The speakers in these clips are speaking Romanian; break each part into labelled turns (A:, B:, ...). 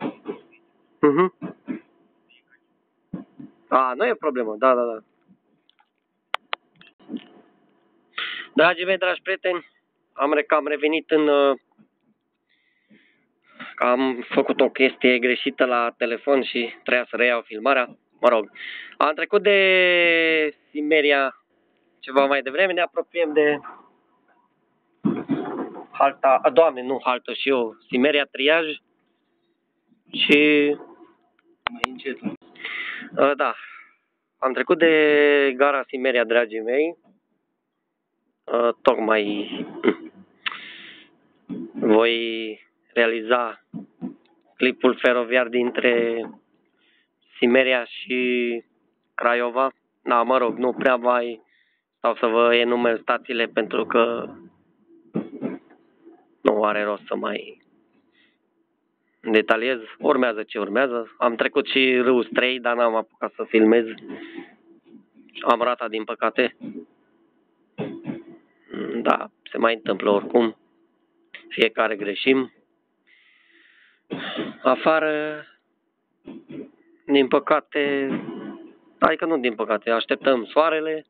A: A, nu e problemă, da. Dragii mei, dragi prieteni, am revenit am făcut o chestie greșită la telefon și trebuia să reiau filmarea. Mă rog, am trecut de Simeria ceva mai devreme, ne apropiem de halta, doamne, nu haltă și eu, Simeria Triaj și...
B: Mai încet.
A: Da, am trecut de gara Simeria, dragii mei. Tocmai voi realiza clipul feroviar dintre Simeria și Craiova. Da, mă rog, nu prea mai stau să vă enumer stațiile pentru că nu are rost să mai detaliez. Urmează ce urmează. Am trecut și râul Strei, dar n-am apucat să filmez. Am ratat, din păcate. Da, se mai întâmplă oricum. Fiecare greșim. Afară, din păcate, adică nu din păcate, așteptăm soarele,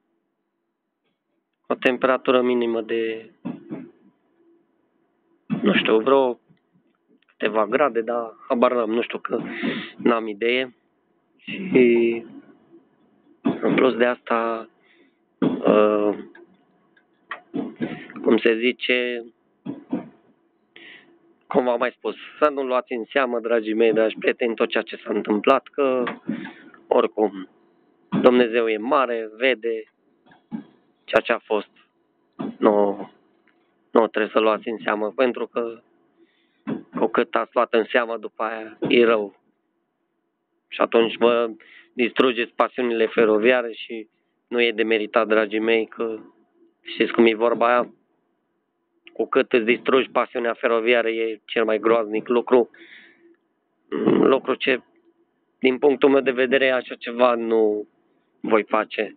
A: o temperatură minimă de, nu știu, vreo câteva grade, dar habar n-am, nu știu, că n-am idee. Și în plus de asta, cum se zice, cum v-am mai spus, să nu luați în seamă, dragii mei, dragi prieteni, tot ceea ce s-a întâmplat, că oricum Dumnezeu e mare, vede ceea ce a fost. Nu trebuie să luați în seamă, pentru că cu cât ați luat în seamă, după aia e rău. Și atunci vă distrugeți pasiunile feroviare și nu e de meritat, dragii mei, că știți cum e vorba aia? Cu cât îți distrugi pasiunea feroviară e cel mai groaznic lucru. Lucru ce, din punctul meu de vedere, așa ceva nu voi face.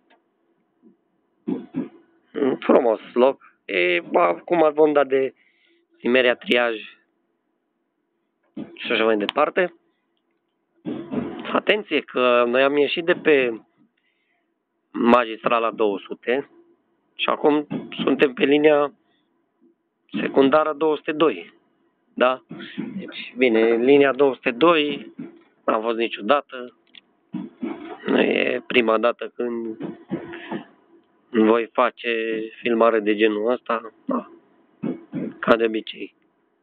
A: Frumos loc. Acum vom da de Simeria Triaj și așa mai departe. Atenție că noi am ieșit de pe magistrala 200 și acum suntem pe linia secundară 202. Da? Deci, bine, linia 202 n-am fost niciodată. Nu e prima dată când voi face filmare de genul ăsta. Da. Ca de obicei.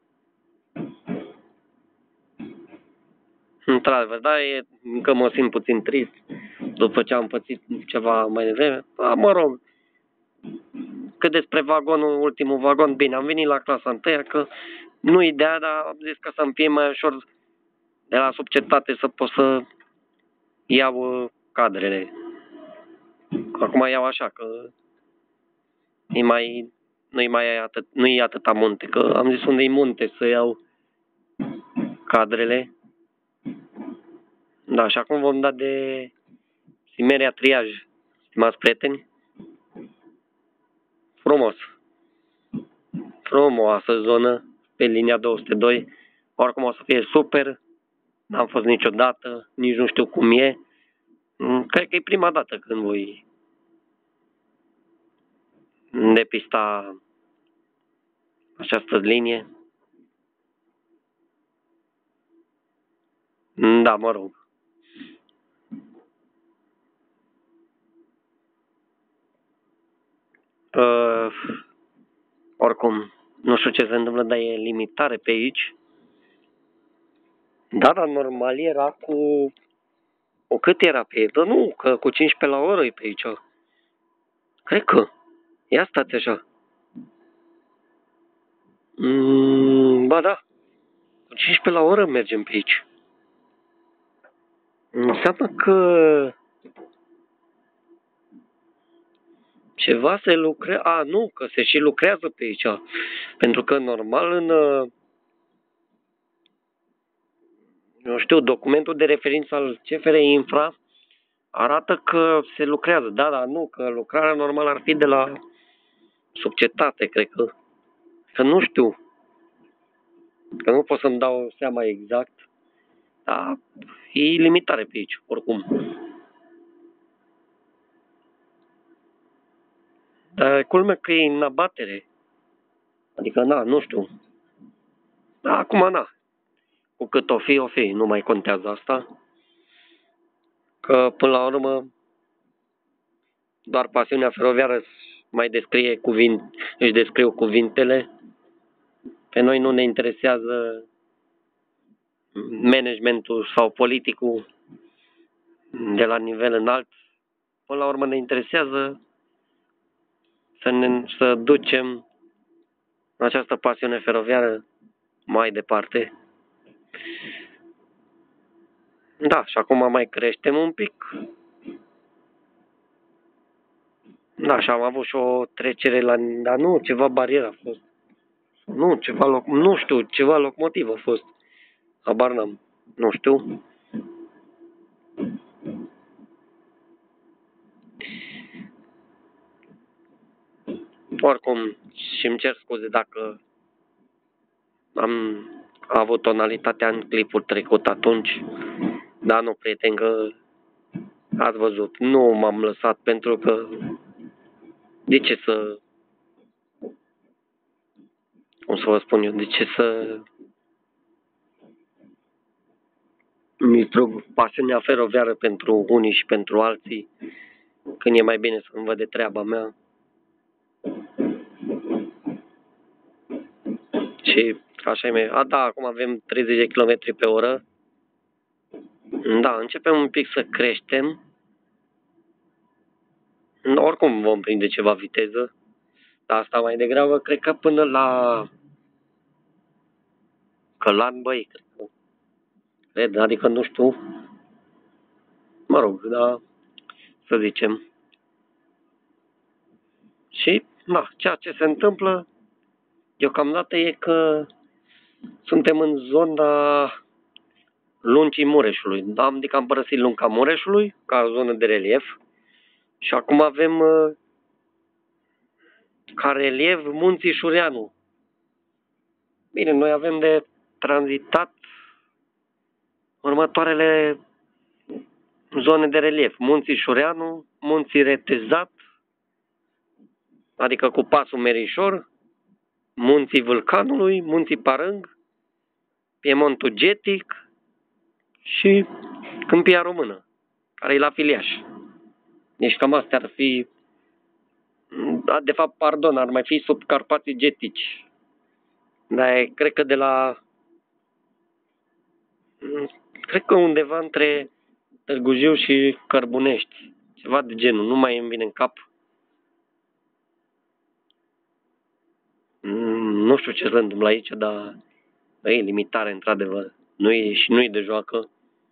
A: Într-adevăr, da, încă mă simt puțin trist după ce am pățit ceva mai devreme. Da, mă rog, cât despre vagonul, ultimul vagon, bine, am venit la clasa 1, că nu ideea, dar am zis că să-mi fie mai ușor de la subcetate să pot să iau cadrele. Acum iau așa, că nu e atâta munte, că am zis unde e munte să iau cadrele. Da, și acum vom da de Simeria Triaj, stimați prieteni. Frumos. Frumoasă zonă pe linia 202. Oricum o să fie super. N-am fost niciodată, nici nu știu cum e. Cred că e prima dată când voi depista această linie. Da, mă rog. Oricum, nu știu ce se întâmplă, dar e limitare pe aici. Da, dar normal era cu cât era pe ei? Nu, că cu 15 la oră e pe aici. Cred că. Ia stați așa. Ba da. Cu 15 la oră mergem pe aici. Înseamnă că ceva se lucrează. Nu, că se și lucrează pe aici. Pentru că normal nu știu, documentul de referință al CFR Infra arată că se lucrează. Da, dar nu, că lucrarea normală ar fi de la subcetate, cred că nu știu. Că nu pot să-mi dau seama exact. Dar e limitare pe aici, oricum. Dar culmea că e în abatere. Adică, nu știu. Dar acum, cu cât o fi, nu mai contează asta. Că, până la urmă, doar pasiunea feroviară își descriu cuvintele. Pe noi nu ne interesează managementul sau politicul de la nivel înalt. Până la urmă ne interesează să ducem această pasiune feroviară mai departe. Da, și acum mai creștem un pic. Da, și am avut și o trecere dar nu, ceva barieră a fost. Nu, nu știu, ceva locomotiv a fost. Habar n-am, nu știu. Oricum, și îmi cer scuze dacă am avut tonalitatea în clipul trecut atunci. Dar nu, prieten, că ați văzut, nu m-am lăsat pentru că de ce să, cum să vă spun eu, de ce să mi strug pasiunea feroviară pentru unii și pentru alții, când e mai bine să-mi văd de treaba mea. Și așa e mai. Da, acum avem 30 de km pe oră. Da, începem un pic să creștem. Oricum vom prinde ceva viteză. Dar asta mai degrabă, cred că până la Călan, băi, cred, adică nu știu. Mă rog, da, să zicem. Și, ceea ce se întâmplă deocamdată e că suntem în zona Lungii Mureșului. Adică am părăsit Lunga Mureșului ca zonă de relief și acum avem ca relief Munții Șureanu. Bine, noi avem de tranzitat următoarele zone de relief. Munții Șureanu, Munții Retezat, adică cu pasul Merișor, Munții Vulcanului, Munții Parâng, Piemontul Getic și Câmpia Română, care e la Filiaș. Deci cam astea ar fi, de fapt, pardon, ar mai fi sub Carpații Getici. Dar cred că cred că undeva între Târgu Jiu și Cărbunești. Ceva de genul, nu mai îmi vine în cap. Nu știu ce se întâmplă aici, dar e limitare, într-adevăr. Nu e de joacă.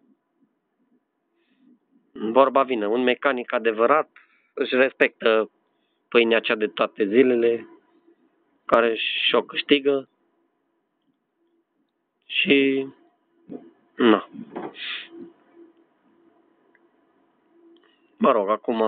A: Vorba vine, un mecanic adevărat își respectă pâinea cea de toate zilele, care și-o câștigă și mă rog, acum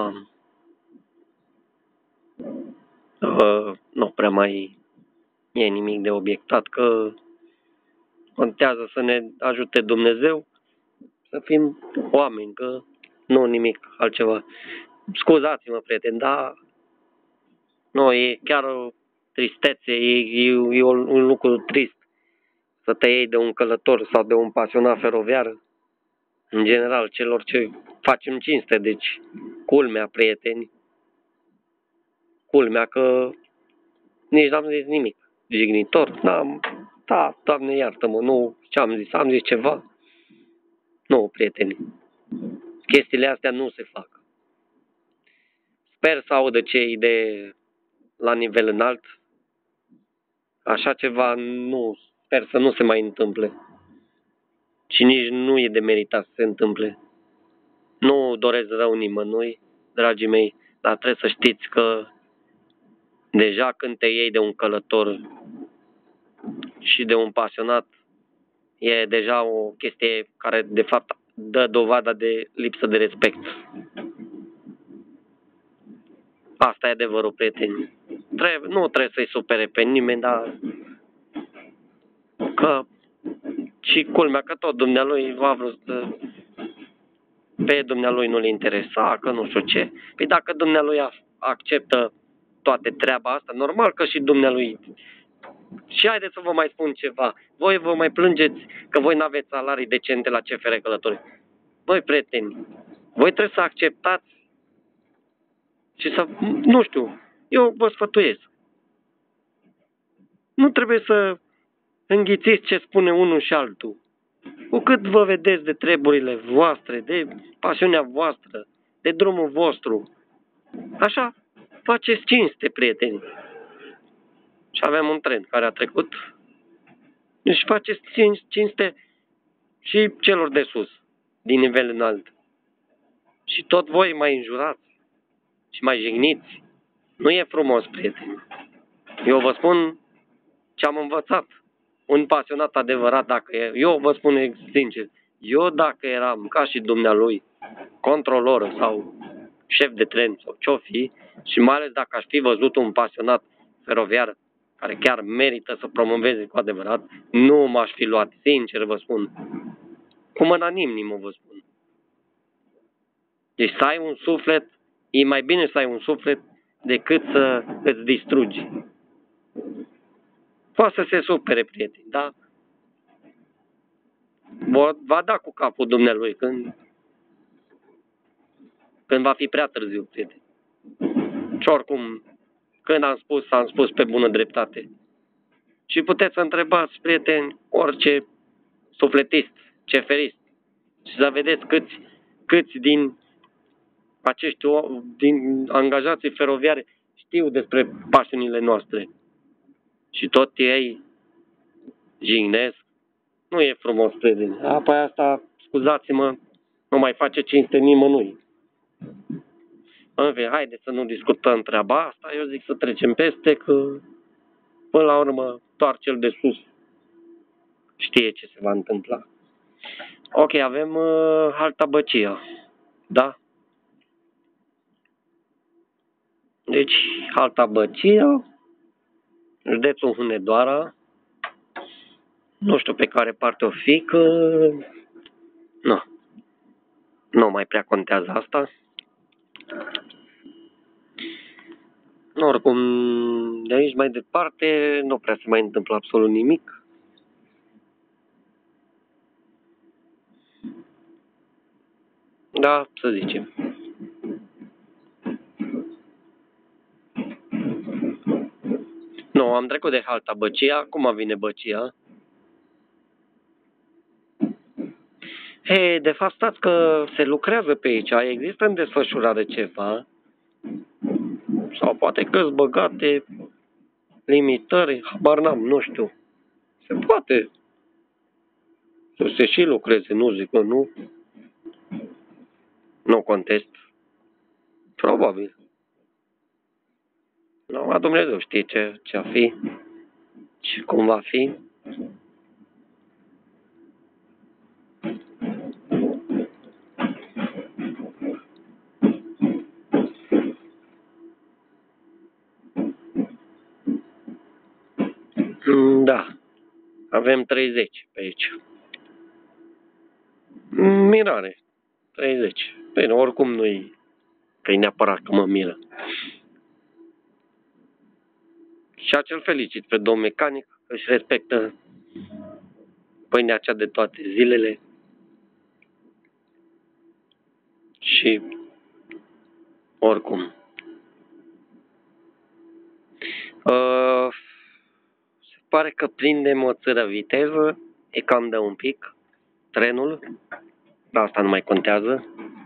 A: nu prea mai e nimic de obiectat, că contează să ne ajute Dumnezeu să fim oameni, că nu nimic altceva. Scuzați-mă, prieteni, dar nu, e chiar o tristețe, e un lucru trist să te iei de un călător sau de un pasionat feroviar, în general, celor ce facem cinste, deci culmea, prieteni, culmea că nici n-am zis nimic jignitor, da, Doamne iartă-mă, nu, ce-am zis, am zis ceva, nu, prieteni, chestiile astea nu se fac. Sper să audă cei la nivel înalt, așa ceva sper să nu se mai întâmple. Și nici nu e de meritat să se întâmple. Nu doresc rău nimănui, dragii mei, dar trebuie să știți că deja când te iei de un călător și de un pasionat, e deja o chestie care de fapt dă dovada de lipsă de respect. Asta e adevărul, prieteni. Nu trebuie să-i supere pe nimeni, dar că Și culmea că tot dumnealui a vrut să... Pe dumnealui nu-l interesa, că nu știu ce. Păi dacă dumnealui acceptă toate treaba asta, normal că și dumnealui... Și haideți să vă mai spun ceva. Voi vă mai plângeți că voi n-aveți salarii decente la CFR Călători. Băi, prieteni, voi trebuie să acceptați și să... Nu știu, eu vă sfătuiesc. Nu trebuie să înghițiți ce spune unul și altul. Cu cât vă vedeți de treburile voastre, de pasiunea voastră, de drumul vostru, așa faceți cinste, prieteni. Și avem un tren care a trecut. Deci faceți cinste și celor de sus, din nivel înalt. Și tot voi mai înjurați și mai jigniți. Nu e frumos, prieteni. Eu vă spun ce am învățat. Un pasionat adevărat, eu vă spun sincer, eu dacă eram ca și dumnealui, controlor sau șef de tren sau ce-o fi, și mai ales dacă aș fi văzut un pasionat feroviar care chiar merită să promoveze cu adevărat, nu m-aș fi luat, sincer vă spun. Cu mâna nimeni, vă spun. Deci să ai un suflet, e mai bine să ai un suflet decât să îți distrugi. Poate să se supere, prieteni, da? Va da cu capul dumnealui când va fi prea târziu, prieteni. Și oricum, când am spus pe bună dreptate. Și puteți să întrebați, prieteni, orice sufletist, ceferist, și să vedeți câți din acești din angajații feroviari știu despre pasiunile noastre. Și tot ei jignesc. Nu e frumos, prieteni. Apoi asta, scuzați-mă, nu mai face cinste nimănui. În fine, haideți să nu discutăm treaba asta. Eu zic să trecem peste, că până la urmă doar cel de sus știe ce se va întâmpla. Ok, avem Halta Băcia. Da? Deci, Halta Băcia, județul Hunedoara. Nu știu pe care parte o fi, că... Nu mai prea contează asta. Oricum, de aici mai departe, nu prea se mai întâmplă absolut nimic. Da, să zicem. Nu, am trecut de Halta Băcia, acum vine Băcia. Hei, de fapt stați că se lucrează pe aici, există în desfășurare ceva. Sau poate că-s băgate limitări, habar n-am, nu știu. Se poate să se și lucreze, nu zic că nu. Nu contest. Probabil. Numai Dumnezeu știe ce a fi și cum va fi. Da. Avem 30 pe aici. Mirare. 30. Bine, oricum nu-i că-i neapărat că mă miră. Și acel felicit pe domn mecanic că își respectă pâinea cea de toate zilele. Și oricum. Se pare că prindem o țără viteză. E cam de un pic trenul. Dar asta nu mai contează.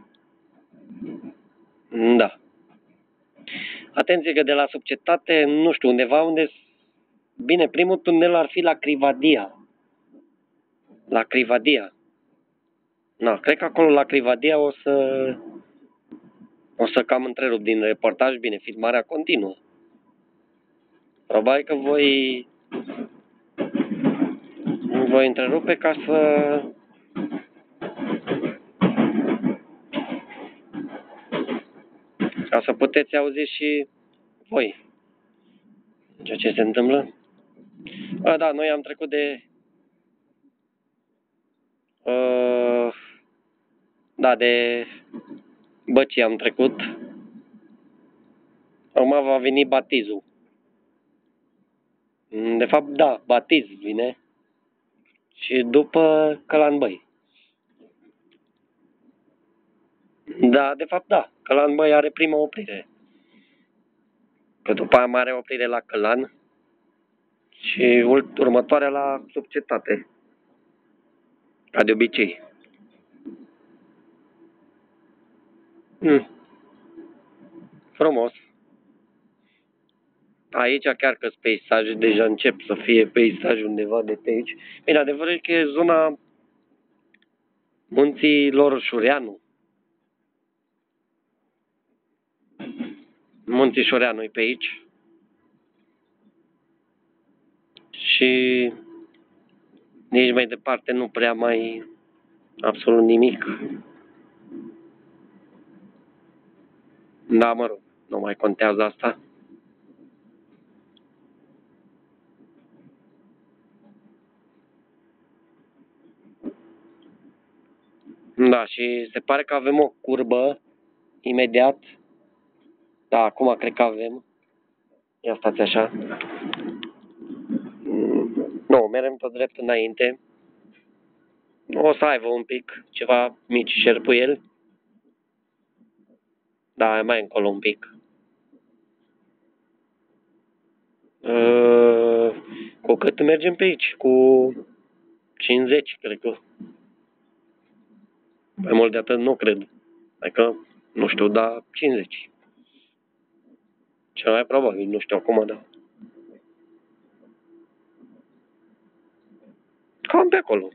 A: Da. Atenție că de la subcetate, nu știu, undeva unde... Bine, primul tunel ar fi la Crivadia. La Crivadia. Na, cred că acolo la Crivadia o să cam întrerup din reportaj. Bine, filmarea continuă. Probabil că voi întrerupe ca să puteți auzi și voi ceea ce se întâmplă. Da, noi am trecut Da, de Băcii am trecut. Acum va veni Batizul. De fapt, da, Batiz vine. Și după Călan Băi. Da, de fapt, da. Călan Băi are prima oprire. Că după aia mai are oprire la Călan. Și următoarea la Subcetate. Ca de obicei. Frumos. Aici chiar că peisaje deja încep să fie peisaje undeva de pe aici. Bine, adevărul e că e zona Munților Șureanu. Munții Șureanu e pe aici. Și nici mai departe nu prea mai absolut nimic. Da, mă rog, nu mai contează asta. Da, și se pare că avem o curbă imediat. Da, acum cred că avem. Ia stați așa. Nu, mergem tot drept înainte. O să aibă un pic, ceva mici șerpuieli. Da, mai încolo un pic. Cu cât mergem pe aici? Cu 50, cred că. Mai mult de atât nu cred. Adică, nu știu, dar 50. Cel mai probabil, nu știu acum, dar... Cam pe acolo.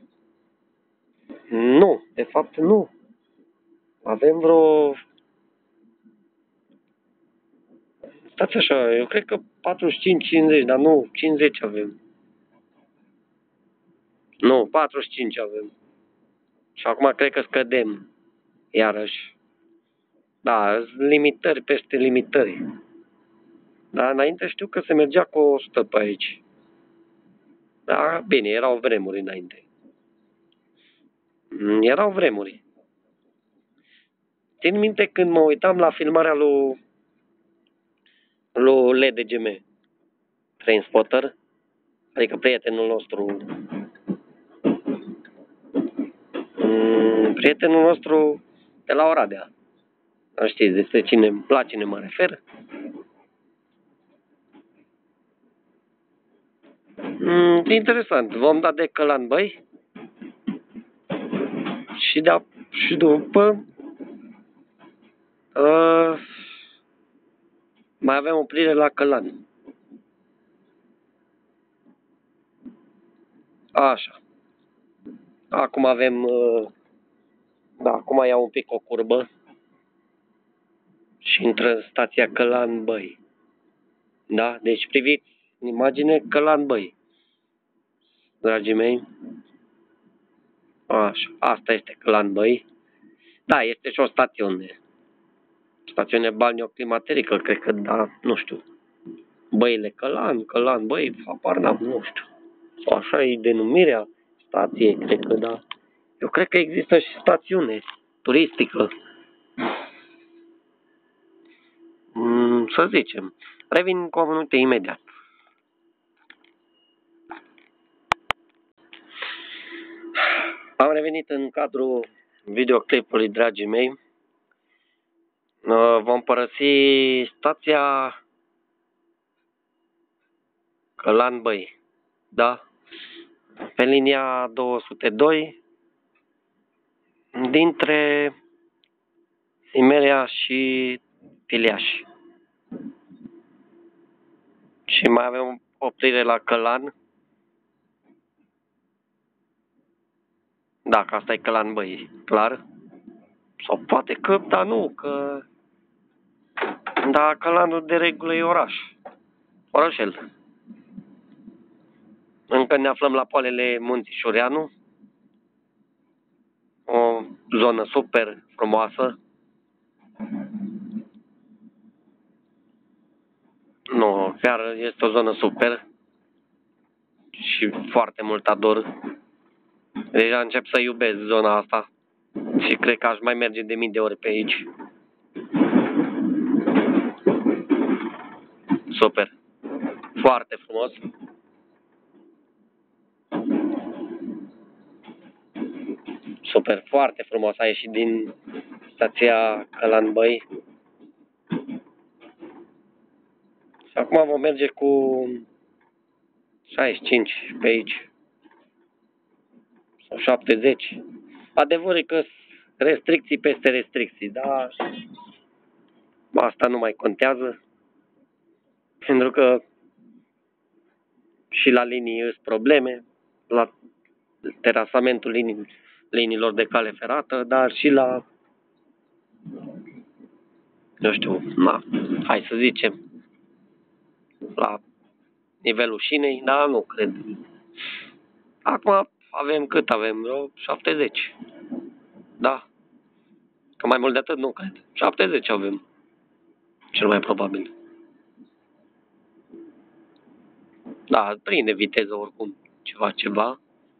A: Nu, de fapt nu. Avem vreo... Stați așa, eu cred că 45-50, dar nu, 50 avem. Nu, 45 avem. Și acum cred că scădem. Iarăși. Da, limitări peste limitări. Dar înainte știu că se mergea cu 100 pe aici. Da, bine, erau vremuri înainte. Erau vremuri. Țin minte când mă uitam la filmarea lui LDGM, Trainspotter, adică prietenul nostru, de la Oradea. Nu știți despre la cine mă refer? Interesant. Vom da de Călan Băi și după mai avem oprire la Călan. Așa. Acum avem da, acum iau un pic o curbă și intră în stația Călan Băi. Da? Deci priviți în imagine Călan Băi. Dragii mei. Așa. Asta este Călan Băi. Da, este și o stațiune. Stațiune balneoclimaterică, cred că, da, nu știu. Băile Călan Băi, apar n-am, nu știu. Sau așa e denumirea stației, cred că, da. Eu cred că există și stațiune turistică. Să zicem. Revin cu o minute imediat. Am revenit în cadrul videoclipului, dragii mei. Vom părăsi stația Călan Băi. Da? Pe linia 202 dintre Simerea și Tiliaș. Și mai avem oprire la Călan. Da, că asta e Călan Băi, clar. Sau poate că, dar nu, că... Da, Călanul de regulă e oraș. Orășel. Încă ne aflăm la poalele Munții Șureanu. O zonă super frumoasă. Nu, chiar este o zonă super. Și foarte mult ador. Deja încep să iubesc zona asta. Și cred că aș mai merge de 1000 de ori pe aici. Super. Foarte frumos. Super, foarte frumos. A ieșit din stația Călan Băi. Și acum vom merge cu 65 pe aici. Sau 70. Adevărul e că restricții peste restricții, dar asta nu mai contează. Pentru că și la linii sunt probleme, la terasamentul liniilor de cale ferată, dar și la, nu știu, hai să zicem, la nivelul șinei, dar nu cred. Acum avem cât avem? 70. Da. Că mai mult de atât nu cred. 70 avem. Cel mai probabil. Da, prinde viteză oricum. Ceva.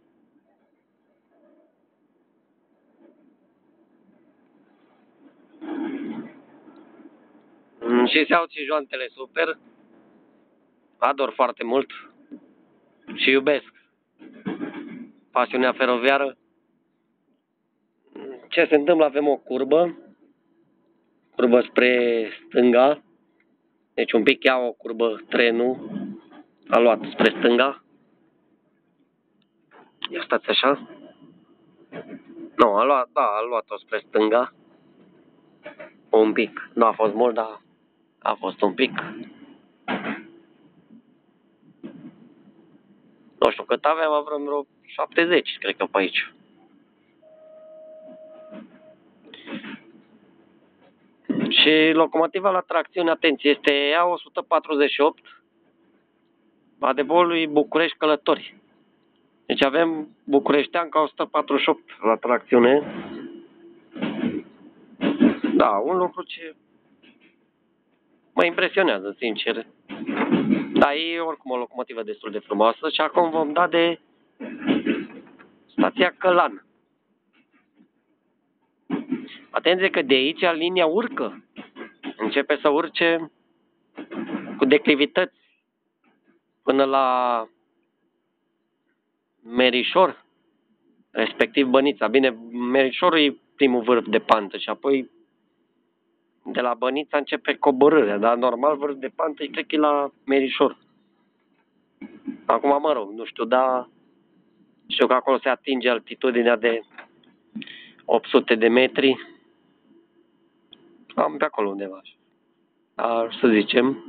A: Și se aud și joantele super. Ador foarte mult. Și iubesc pasiunea feroviară. Ce se întâmplă? Avem o curbă spre stânga. Deci un pic ia o curbă trenul. A luat spre stânga. Ia stați așa. Nu, a luat-o spre stânga. Un pic. Nu a fost mult, dar a fost un pic. Nu știu cât aveam vreo 70, cred că pe aici. Și locomotiva la tracțiune, atenție, este EA 148 Adevărului București Călători. Deci avem Bucureșteanca 148 la tracțiune. Da, un lucru ce mă impresionează, sincer. Dar e oricum o locomotivă destul de frumoasă și acum vom da de stația Călan. Atenție că de aici linia urcă. Începe să urce cu declivități până la Merișor, respectiv Bănița. Bine, Merișorul e primul vârf de pantă și apoi de la Bănița începe coborârea, dar normal vârf de pantă cred că e la Merișor. Acum, mă rog, nu știu, dar știu că acolo se atinge altitudinea de 800 de metri. Am pe acolo undeva. Dar să zicem.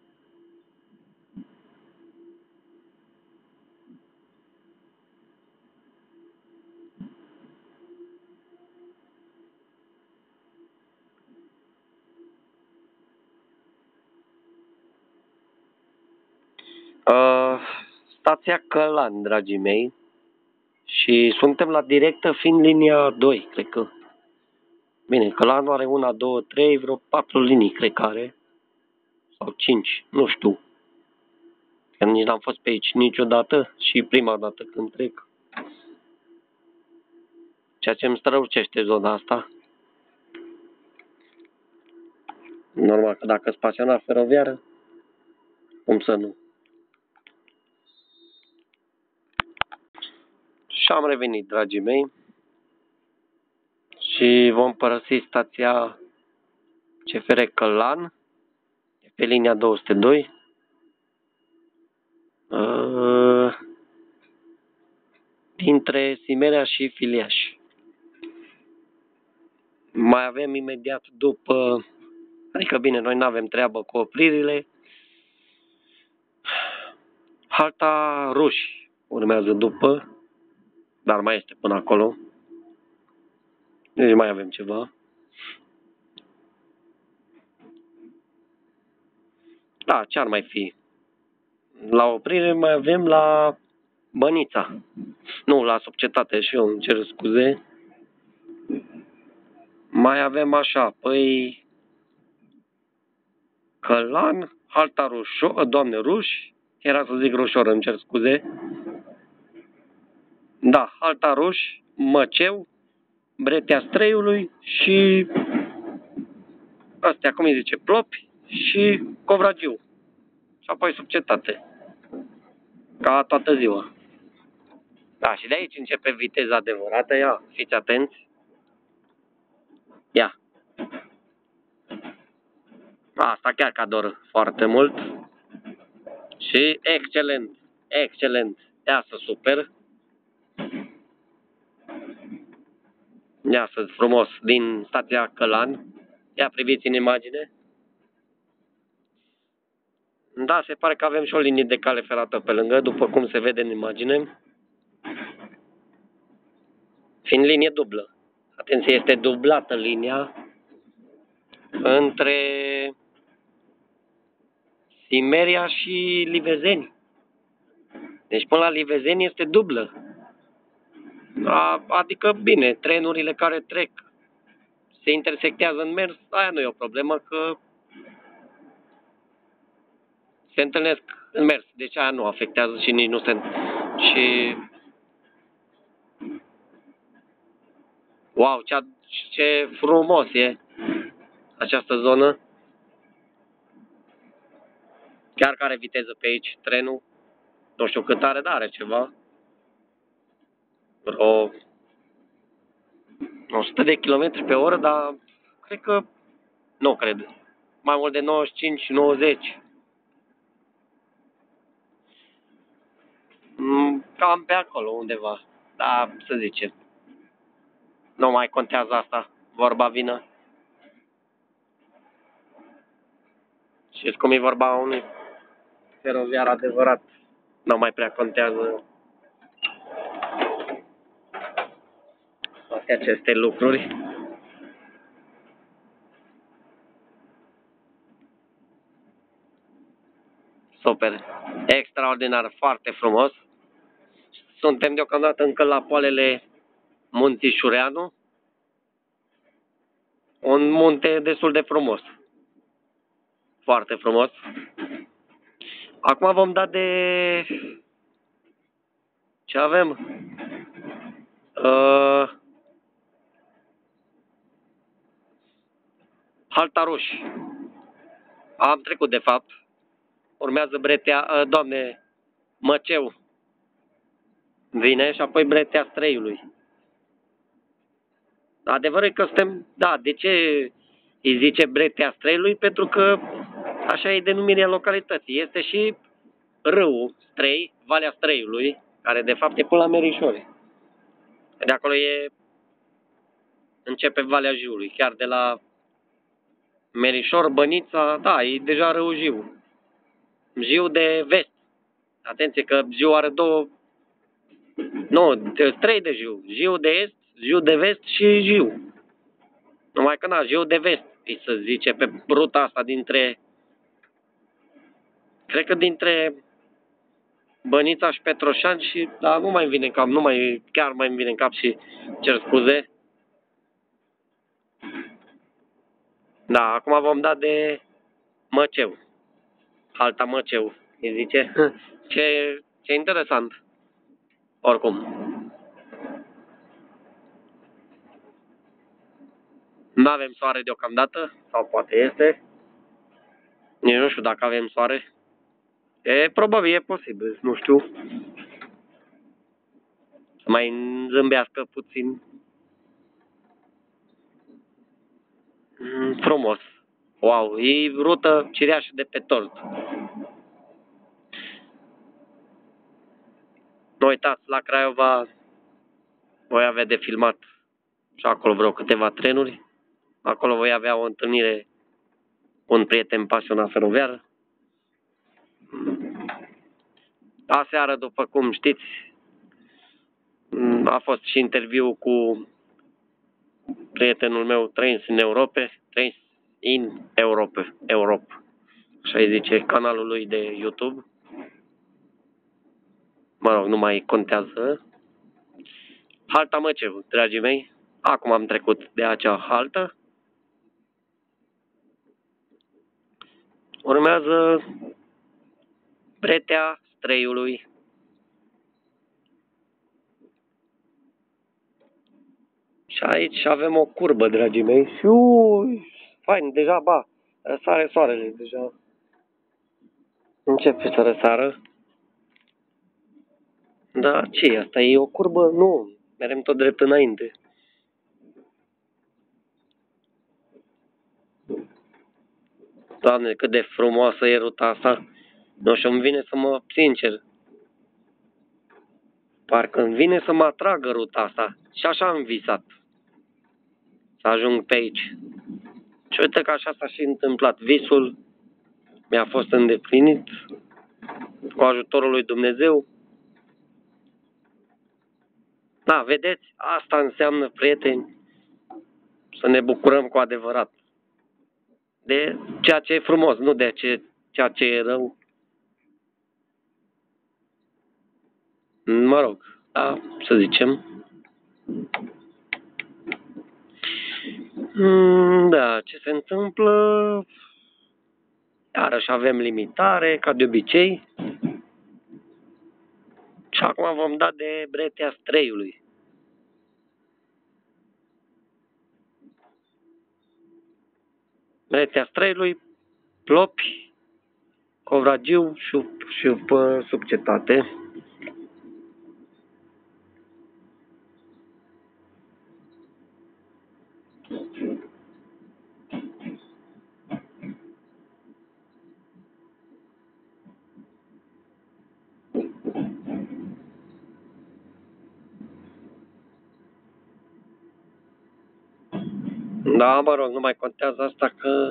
A: Stația Călan, dragii mei. Și suntem la directă fiind linia 2, cred că. Bine, Călanul are 1, 2, 3, vreo 4 linii, cred că are. Sau 5, nu știu. Că nici n-am fost pe aici niciodată și prima dată când trec. Ceea ce îmi strălucește zona asta. Normal că dacă sunt pasionat feroviară, cum să nu. Și am revenit, dragii mei. Și vom părăsi stația CFR Călan pe linia 202. Dintre Simerea și Filiaș. Mai avem imediat după, adică bine, noi nu avem treabă cu opririle. Halta Ruși urmează după, dar mai este până acolo. Deci mai avem ceva. Da, ce ar mai fi? La oprire mai avem la Bănița. Nu, la Subcetate și eu îmi cer scuze. Mai avem așa, păi Călan, Halta Rușor, doamne, Ruși, era să zic Rușor, îmi cer scuze. Da, Halta Ruși, Măceu, Bretea Streiului și astea, cum îi zice, Plopi și Covragiu. Și apoi sub cetate. Ca toată ziua. Da, și de aici începe viteza adevărată. Ia, fiți atenți. Ia. Asta chiar că ador foarte mult. Și excelent, excelent. Iasă super. Iasă frumos din stația Călan. Ia priviți în imagine. Da, se pare că avem și o linie de cale ferată pe lângă, după cum se vede în imagine. Fiind linie dublă. Atenție, este dublată linia între Simeria și Livezeni. Deci până la Livezeni este dublă. Adică, bine, trenurile care trec se intersectează în mers, aia nu e o problemă, că se întâlnesc în mers. Deci aia nu afectează și nici nu se... Și... Wow, ce frumos e această zonă. Chiar că are viteză pe aici trenul. Nu știu cât are, dar are ceva. Vreo 100 de km pe oră, dar cred că... Nu cred. Mai mult de 95-90. Cam pe acolo undeva. Da, să zicem. Nu mai contează asta. Vorba vină. Și cum e vorba unui feroviar adevărat. Nu mai prea contează toate aceste lucruri. Super. Extraordinar. Foarte frumos. Suntem deocamdată încă la poalele Munțișureanu. Un munte destul de frumos. Foarte frumos. Acum vom da de... Ce avem? Haltaruș. Am trecut de fapt. Urmează Bretea, doamne, Măceu. Vine și apoi Bretea Streiului. Adevărul e că suntem, da, de ce îi zice Bretea Streiului? Pentru că așa e denumirea localității. Este și râul Strei, Valea Streiului, care de fapt e până la Merișori. De acolo începe Valea Jiului, chiar de la Merișor, Bănița, da, e deja râul Jiu. Jiu de vest. Atenție că Jiu are două, nu, trei de Jiu. Jiu de est, Jiu de vest și Jiu. Numai că na, Jiu de vest, îi se zice pe ruta asta dintre, cred că dintre Bănița și Petroșani și, da, nu mai îmi vine în cap, chiar mai îmi vine în cap și cer scuze. Da, acum vom da de Măceu. Alta Măceu, îi zice. Ce interesant. Oricum. Nu avem soare deocamdată, sau poate este. Nici nu știu dacă avem soare. Probabil e posibil, nu știu. Să mai zâmbească puțin. Frumos. Wow, e rută cireașă de pe tort. Nu uitați, la Craiova voi avea de filmat și acolo vreo câteva trenuri. Acolo voi avea o întâlnire cu un prieten pasionat feroviar. Aseară, după cum știți, a fost și interviu cu prietenul meu, Trains in Europe. Așa îi zice canalul lui de YouTube. Mă rog, nu mai contează. Halta Măceu, dragii mei. Acum am trecut de acea haltă. Urmează Bretea Streiului. Și aici avem o curbă, dragii mei. Și ui, fain, deja, răsare soarele, deja. Începe să răsară. Da, ce asta? E o curbă? Nu, merem tot drept înainte. Doamne, cât de frumoasă e ruta asta. Nu știu, îmi vine să mă, sincer, parcă îmi vine să mă atragă ruta asta. Și așa am visat. Să ajung pe aici. Și uite că așa s-a și întâmplat. Visul mi-a fost îndeplinit cu ajutorul lui Dumnezeu. Da, vedeți? Asta înseamnă, prieteni, să ne bucurăm cu adevărat de ceea ce e frumos, nu de ceea ce e rău. Mă rog, da, să zicem. Da, ce se întâmplă? Iarăși avem limitare, ca de obicei. Și acum vom da de Bretea Streiului. Bretea Streiului, Plopi, Covragiu și sub cetate. Da, mă rog, nu mai contează asta că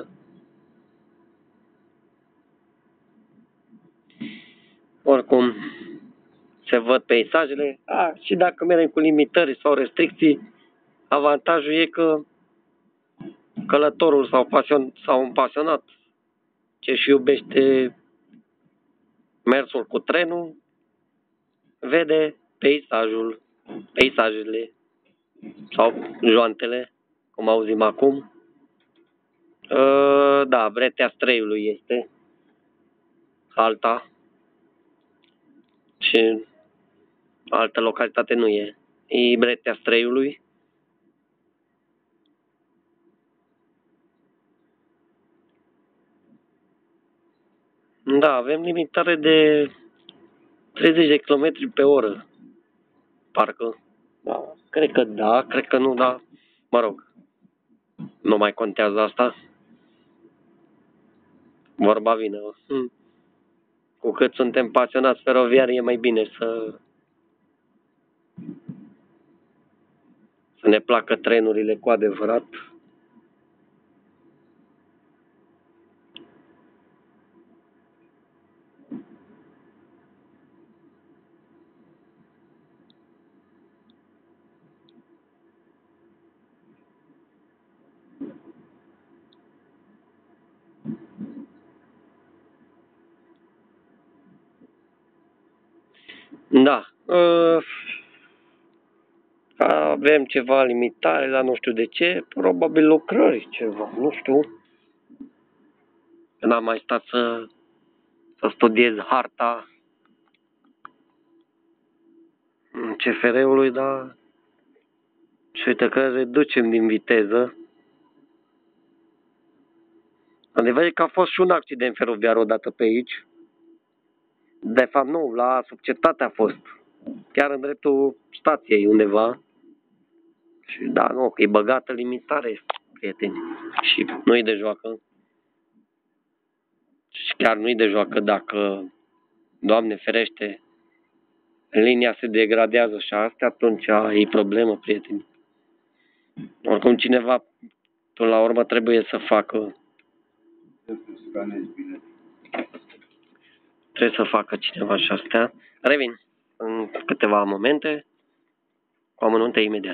A: oricum se văd peisajele. Și dacă mergem cu limitări sau restricții, avantajul e că călătorul sau un pasionat ce și iubește mersul cu trenul, vede peisajele sau joantele, cum auzim acum. Da, Bretea Streiului este alta și altă localitate nu e. E Bretea Streiului. Da, avem limitare de 30 de km pe oră. Parcă. Da, cred că nu, da. Mă rog, nu mai contează asta. Vorba vine. Cu cât suntem pasionați feroviari, e mai bine să ne placă trenurile cu adevărat. Da. Avem ceva limitare, dar nu știu de ce. Probabil lucrări ceva, nu știu. N-am mai stat să studiez harta CFR-ului, dar și uite că reducem din viteză. Adevărul e că a fost și un accident feroviar odată pe aici. De fapt nu, la subcetate a fost. Chiar în dreptul stației undeva. Și da, nu, că e băgată limitare, prieteni. Și nu-i de joacă. Și chiar nu-i de joacă dacă, Doamne ferește, linia se degradează și astea, atunci e problemă, prieteni. Oricum cineva, până la urmă, trebuie să facă. Trebuie să facă cineva și astea. Revin în câteva momente, cu amănunte imediat.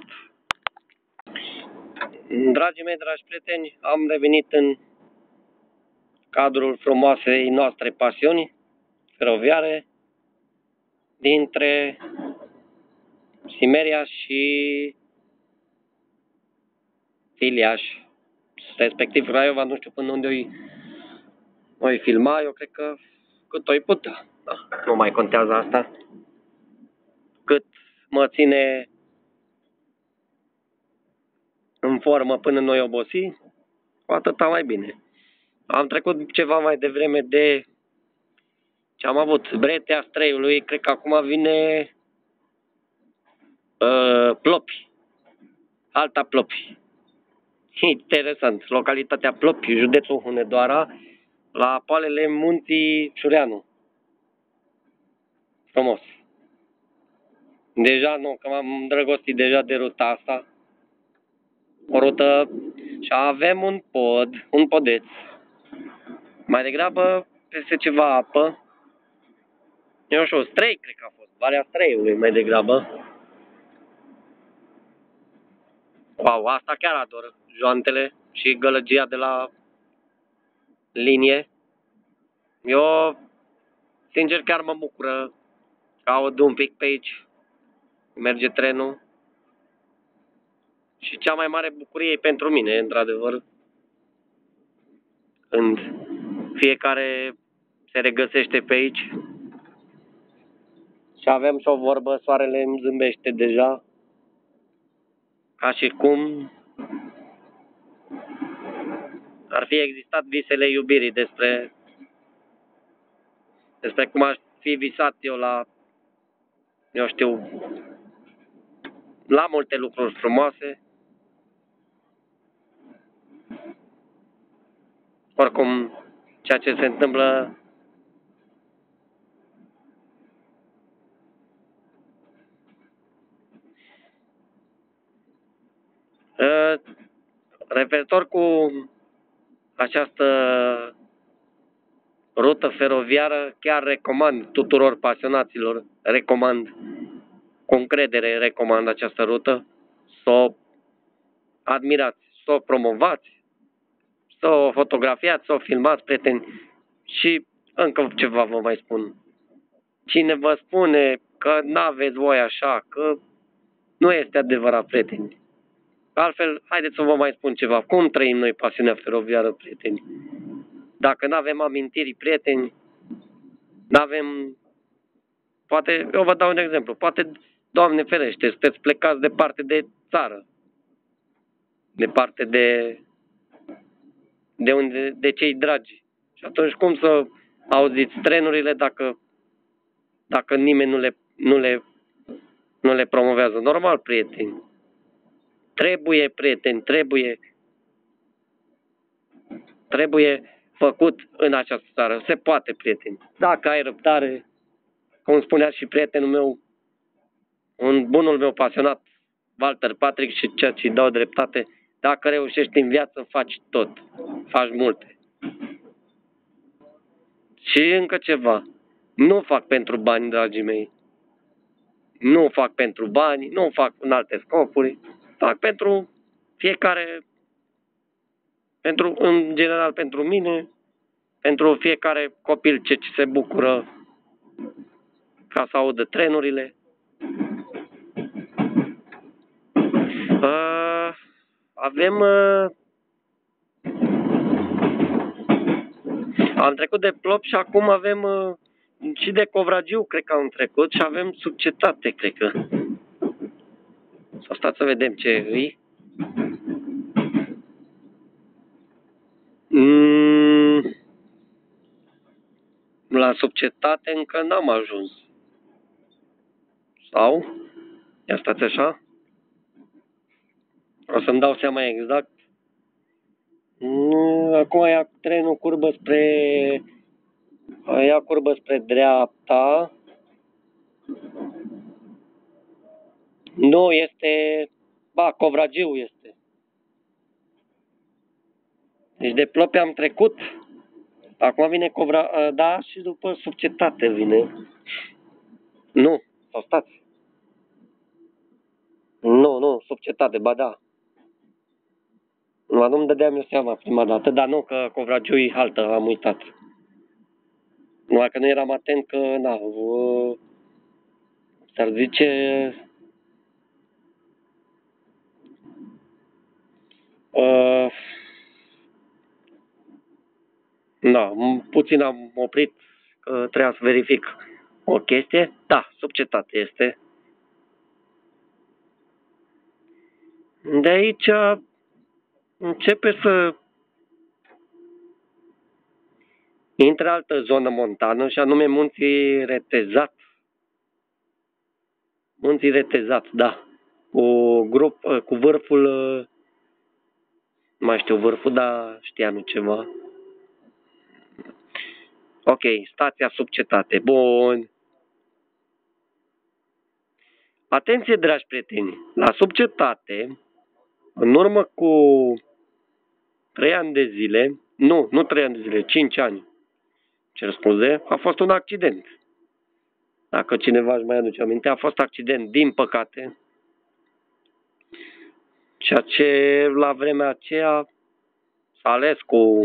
A: Dragii mei, dragi prieteni, am revenit în cadrul frumoasei noastre pasiuni feroviare dintre Simeria și Filiaș, respectiv Craiova. Nu știu până unde o filma, eu cred că cât o putea. Da, nu mai contează asta. Cât mă ține în formă până noi obosi, cu atâta mai bine. Am trecut ceva mai devreme de ce am avut. Bretea Streiului, cred că acum vine Plopi. Alta Plopi. Interesant. Localitatea Plopi, județul Hunedoara, la poalele Munții Ciureanu. Frumos. Deja, nu, că m-am îndrăgostit deja de ruta asta. O rută și avem un podeț. Mai degrabă peste ceva apă. Eu știu, Strei, cred că a fost. Valea Streiului, mai degrabă. Wow, asta chiar ador. Joantele și gălăgia de la linie. Eu, sincer, chiar mă bucură că aud un pic pe aici. Merge trenul. Și cea mai mare bucurie e pentru mine, într-adevăr, când fiecare se regăsește pe aici. Și avem și o vorbă, soarele îmi zâmbește deja, ca și cum ar fi existat visele iubirii despre cum aș fi visat eu eu știu, la multe lucruri frumoase. Oricum, ceea ce se întâmplă referitor cu această rută feroviară, chiar recomand tuturor pasionaților, cu încredere recomand această rută, să o admirați, să o promovați, să o fotografiați, să o filmați, prieteni. Și încă ceva vă mai spun. Cine vă spune că n-aveți voi așa, că nu este adevărat, prieteni. Altfel, haideți să vă mai spun ceva. Cum trăim noi pasiunea feroviară, prieteni? Dacă nu avem amintiri, prieteni, nu avem... Poate, eu vă dau un exemplu. Poate, Doamne ferește, sunteți plecați departe de țară. Departe de cei dragi. Și atunci cum să auziți trenurile dacă nimeni nu le promovează? Normal, prieteni. Trebuie, prieteni, trebuie făcut în această țară. Se poate, prieteni. Dacă ai răbdare, cum spunea și prietenul meu, bunul meu pasionat, Walter Patrick, și ceea ce îi dau dreptate, dacă reușești în viață, faci tot. Faci multe. Și încă ceva. Nu fac pentru bani, dragii mei. Nu fac pentru bani, nu fac în alte scopuri. Fac pentru fiecare, în general pentru mine, pentru fiecare copil ce se bucură ca să audă trenurile. Am trecut de Plop și acum avem și de Covragiu, cred că am trecut, și avem Succetate, cred că. Să stați să vedem ce e. La Succetate încă n-am ajuns. Sau? Ia stați așa. O să-mi dau seama exact. Acum ia trenul curbă spre dreapta. Nu, este... Covragiu este. Deci de Plopi am trecut. Acum vine da, și după Succetate vine. Nu, sau stați. Nu, Succetate, ba da. Nu-mi dădeam eu seama prima dată, dar nu, că Covragiu e haltă, am uitat. Numai că nu eram atent că, s-ar zice... puțin am oprit, că trebuia să verific o chestie. Da, Succetate este. De aici începe să intre altă zonă montană și anume Munții Retezat. Munții Retezat, da. Cu vârful, nu mai știu vârful, dar știam ceva. Ok, stația sub cetate. Bun. Atenție, dragi prieteni, la subcetate, în urmă cu 3 ani de zile, nu 3 ani de zile, 5 ani, cer scuze, a fost un accident. Dacă cineva își mai aduce aminte, a fost accident, din păcate, ceea ce la vremea aceea s-a ales cu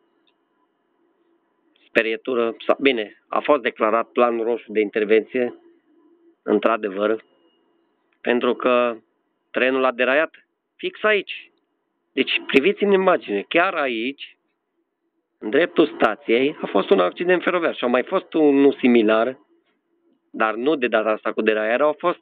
A: sperietură. Bine, a fost declarat plan roșu de intervenție, într-adevăr, pentru că trenul a deraiat fix aici. Deci, priviți în imagine, chiar aici, în dreptul stației, a fost un accident feroviar și a mai fost unul similar, dar nu de data asta cu deraiere, au fost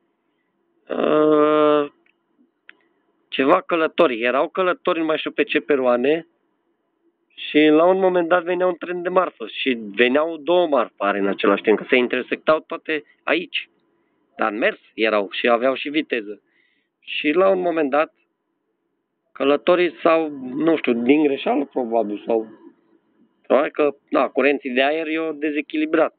A: ceva călători. Erau călători, nu mai știu pe ce peroane, și la un moment dat venea un tren de marfă și veneau 2 marfare în același timp, că se intersectau toate aici. Dar în mers erau și aveau și viteză. Și la un moment dat, călătorii sau, nu știu, din greșeală probabil, sau probabil că, curenții de aer i-au dezechilibrat.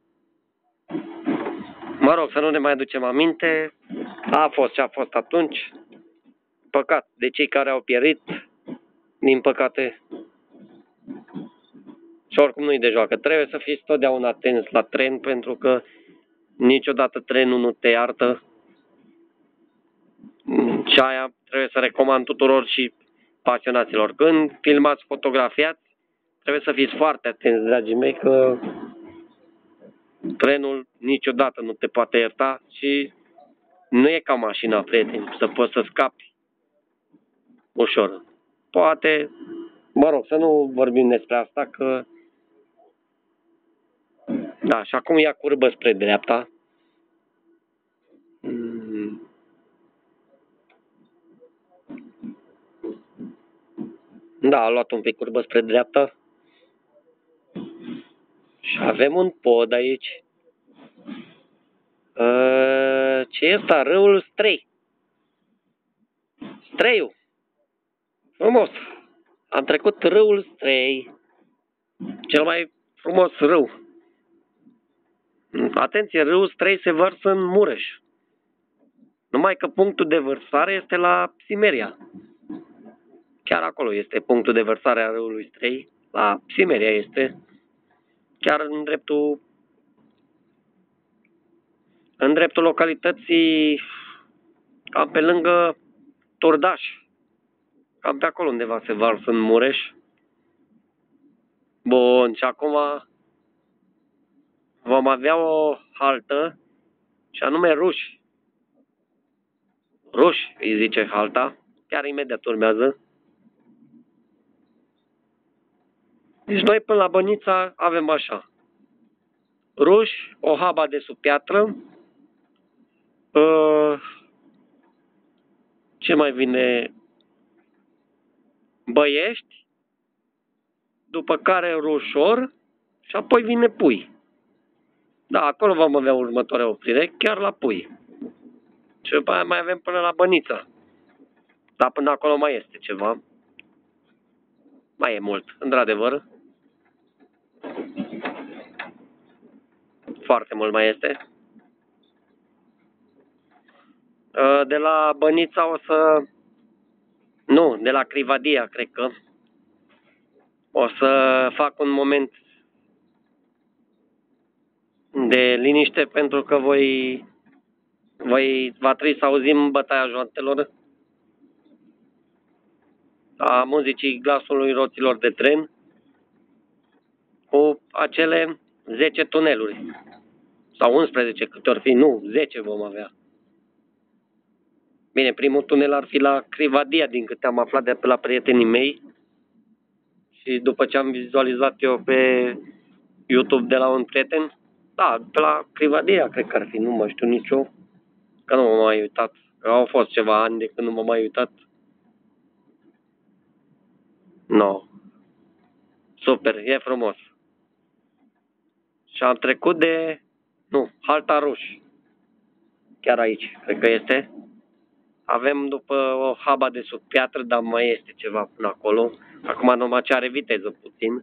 A: Mă rog, să nu ne mai aducem aminte, a fost ce a fost atunci, păcat de cei care au pierit, din păcate, și oricum nu-i de joacă. Trebuie să fiți totdeauna atenți la tren, pentru că niciodată trenul nu te iartă. Și aia trebuie să recomand tuturor și pasionaților. Când filmați, fotografiați, trebuie să fiți foarte atenți, dragii mei, că trenul niciodată nu te poate ierta și nu e ca mașina, prieteni, să poți să scapi ușor. Poate, mă rog, să nu vorbim despre asta, că da, și acum ia curbă spre dreapta. Da, a luat un pic curbă spre dreapta. Și avem un pod aici. Ce e ăsta? Râul Strei. Streiul. Frumos. Am trecut râul Strei. Cel mai frumos râu. Atenție, râul Strei se varsă în Mureș. Numai că punctul de vărsare este la Simeria. Chiar acolo este punctul de vărsare a râului Strei. La Simeria este. Chiar în dreptul localității, cam pe lângă Turdaș. Cam pe acolo undeva se varsă în Mureș. Bun, și acum vom avea o haltă, și anume Ruși. Ruși îi zice halta, chiar imediat urmează. Deci noi până la Bănița avem așa. Ruși, o haba de sub piatră. Ce mai vine? Băiești, după care Rușor și apoi vine Pui. Da, acolo vom avea următoarea oprire, chiar la Pui. Și după aia mai avem până la Bănița. Dar până acolo mai este ceva. Mai e mult, într-adevăr. Foarte mult mai este. De la Bănița o să... Nu, de la Crivadia, cred că. O să fac un moment de liniște, pentru că va trebui să auzim bătaia joantelor, a muzicii glasului roților de tren, cu acele 10 tuneluri. Sau 11, câte ori fi, nu, 10 vom avea. Bine, primul tunel ar fi la Crivadia, din câte am aflat de pe la prietenii mei. Și după ce am vizualizat eu pe YouTube de la un prieten, da, pe la Crivadia cred că ar fi, nu mai știu nicio, că nu m-am mai uitat. Au fost ceva ani de când nu m-am mai uitat. No. Super, e frumos. Și am trecut de... Nu, Halta Ruș. Chiar aici, cred că este. Avem după o haba de sub piatră, dar mai este ceva până acolo. Acum numai ce are viteză puțin.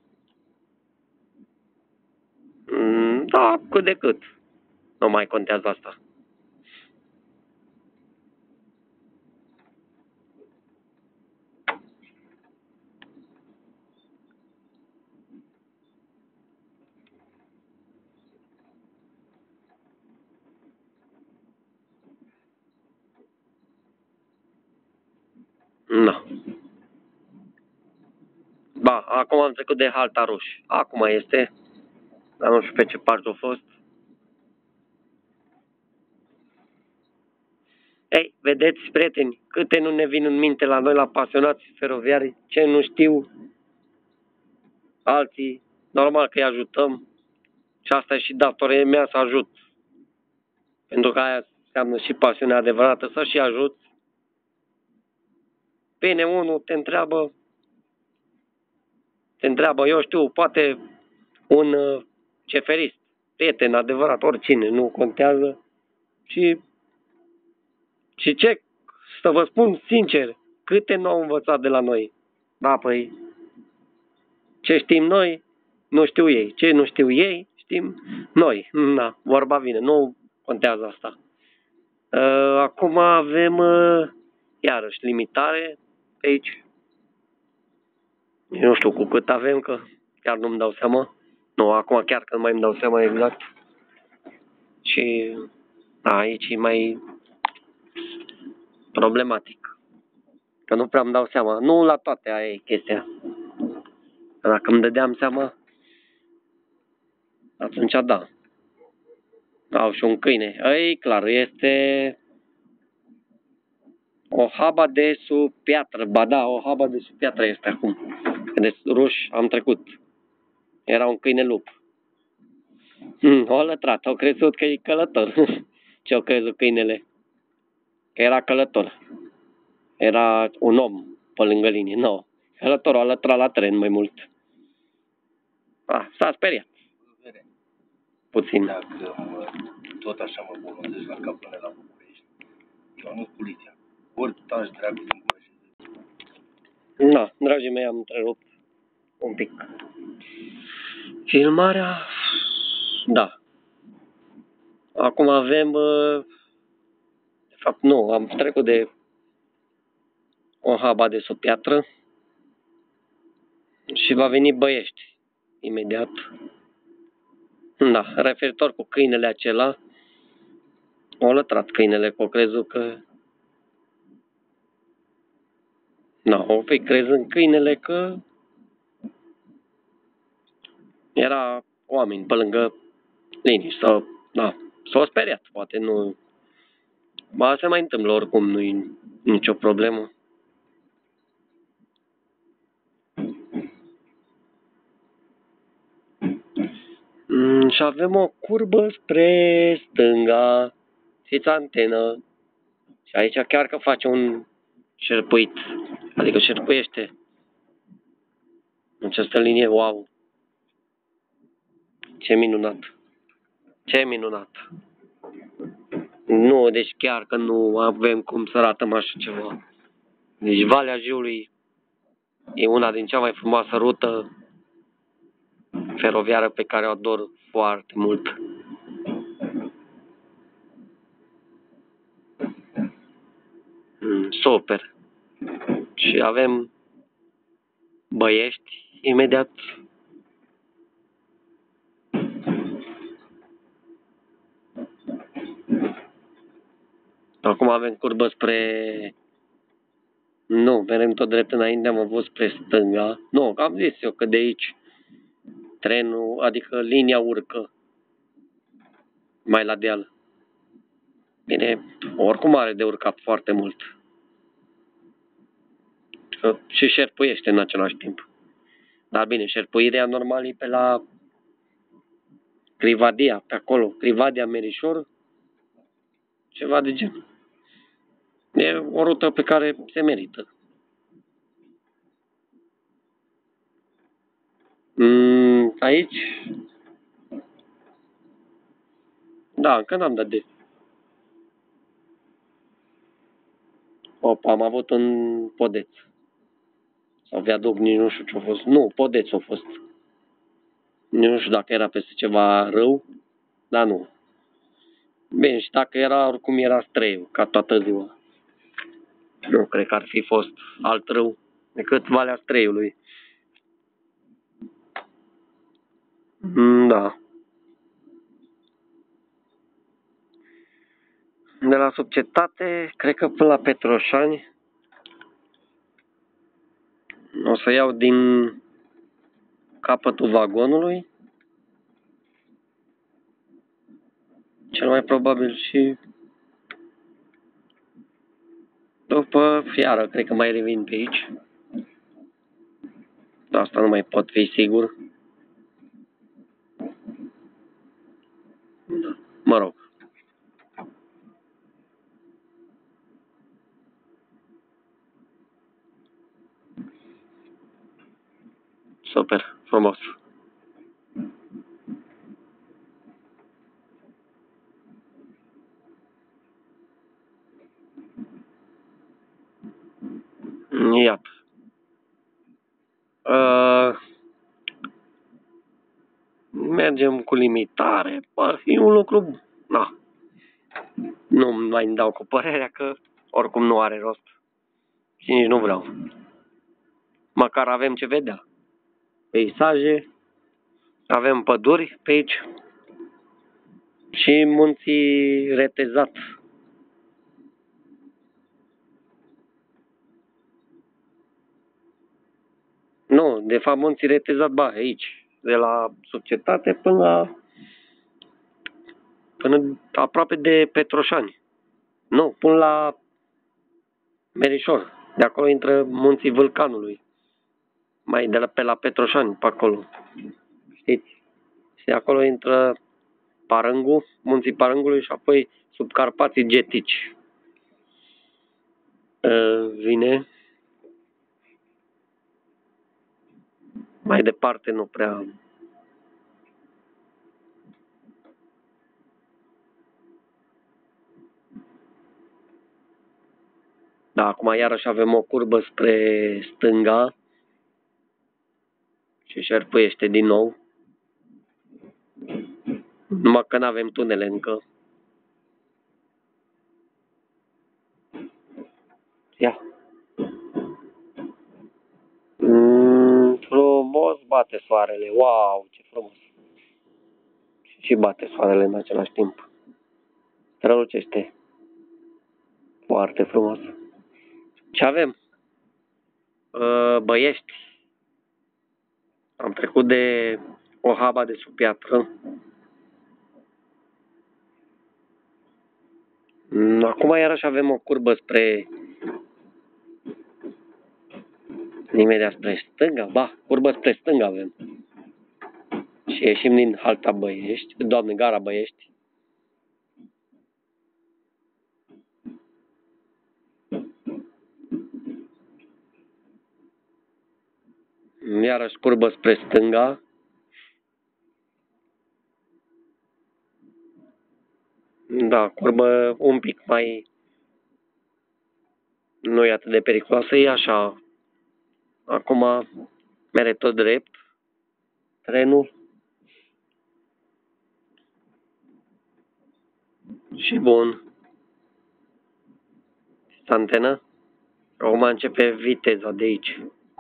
A: Da, cât de cât. Nu mai contează asta. Nu. Ba, acum am trecut de Halta Ruș. Acum este. Dar nu știu pe ce parte a fost. Ei, vedeți, prieteni, câte nu ne vin în minte la noi, la pasionați feroviari, ce nu știu alții, normal că îi ajutăm. Și asta e și datoria mea să ajut. Pentru că aia înseamnă și pasiunea adevărată, să și ajut. Bine, unul te întreabă, eu știu, poate un ceferist, prieten adevărat, oricine, nu contează. Și ce, să vă spun sincer, câte nu au învățat de la noi? Da, păi, ce știm noi, nu știu ei. Ce nu știu ei, știm noi. Da, vorba vine, nu contează asta. Acum avem, iarăși, limitare pe aici. Nu știu cu cât avem, că chiar nu-mi dau seama. Nu, acum chiar că nu mai îmi dau seama exact. Și da, aici e mai problematic. Că nu prea îmi dau seama. Nu la toate, aia e chestia. Că dacă îmi dădeam seama, atunci da. Au și un câine. Ei, clar, este o haba de sub piatră. Ba da, o haba de sub piatră este acum. Vedeți, Ruș, am trecut. Era un câine lup. O lătrat, au crezut că e călător. Ce-au crezut câinele? Că era călător. Era un om pe lângă linie. Nu. Călătorul a lătrat la tren mai mult. S-a speriat. Puțin.
B: Dacă tot așa mă bolonzesc la cap până la București, eu nu poliția. Ori taci dracu din gură și zici.
A: Da, dragii mei, am întrerupt un pic. Filmarea, da. Acum avem, de fapt nu, am trecut de o haba de sub piatră și va veni Băiești imediat. Da, referitor cu câinele acela, au lătrat câinele, că au crezut că... Da, au fi crezând câinele că era oameni pe lângă linii sau, da, s-au speriat, poate nu... Ba, se mai întâmplă oricum, nu-i nicio problemă. Și avem o curbă spre stânga, fiți antenă, și aici chiar că face un șerpuit, adică șerpuiește în această linie, wow! Ce minunat! Ce minunat! Nu, deci chiar că nu avem cum să ratăm așa ceva. Deci Valea Jiului e una din cea mai frumoasă rută feroviară pe care o ador foarte mult. Super. Și avem Băiești imediat. Acum avem curbă spre... Nu, mergem tot drept înainte, am avut spre stânga. Nu, am zis eu că de aici trenul, adică linia urcă mai la deal. Bine, oricum are de urcat foarte mult. Și șerpuiește în același timp. Dar bine, șerpuirea normal e pe la Crivadia, pe acolo. Crivadia, Merișor, ceva de gen. E o rută pe care se merită. Aici? Da, încă n-am dat de... Opa, am avut un Podeț. Sau viaduc, nici nu știu ce a fost. Nu, Podeț a fost. Nici nu știu dacă era peste ceva rău, dar nu. Bine, și dacă era, oricum era Streiu, ca toată ziua. Nu cred că ar fi fost alt rău decât Valea Streiului. Da. De la Subcetate, cred că până la Petroșani, o să iau din capătul vagonului, cel mai probabil, și după fiară, cred că mai revin pe aici. De asta nu mai pot fi sigur. Da. Mă rog. Super, frumos. Iată. Mergem cu limitare, ar fi un lucru, na, nu mai îmi dau cu părerea că oricum nu are rost și nici nu vreau. Măcar avem ce vedea. Peisaje, avem păduri pe aici și munții Retezat. Nu, de fapt munții Retezat, aici, de la Subcetate până aproape de Petroșani. Nu, până la Merișor. De acolo intră munții Vulcanului. Mai pe la Petroșani, pe acolo. Știți? Și de acolo intră Parângu, munții Parângului și apoi Subcarpații Getici. Vine. Mai departe nu prea. Da, acum iarăși avem o curbă spre stânga și șerpuiește din nou. Numai că nu avem tunele încă. Ia. Frumos bate soarele. Wow, ce frumos. Și bate soarele în același timp. Strălucește. Foarte frumos. Ce avem? Băiești. Am trecut de o haba de sub piatră. Acum iarăși avem o curbă spre... Imediat spre stânga. Curbă spre stânga avem. Și ieșim din halta Băiești. Doamne, gara Băiești. Iarăși curbă spre stânga. Da, curbă un pic mai... Nu e atât de periculoasă, e așa. Acum mere tot drept. Trenul. Și bun. Antenă. Acum începe viteza de aici.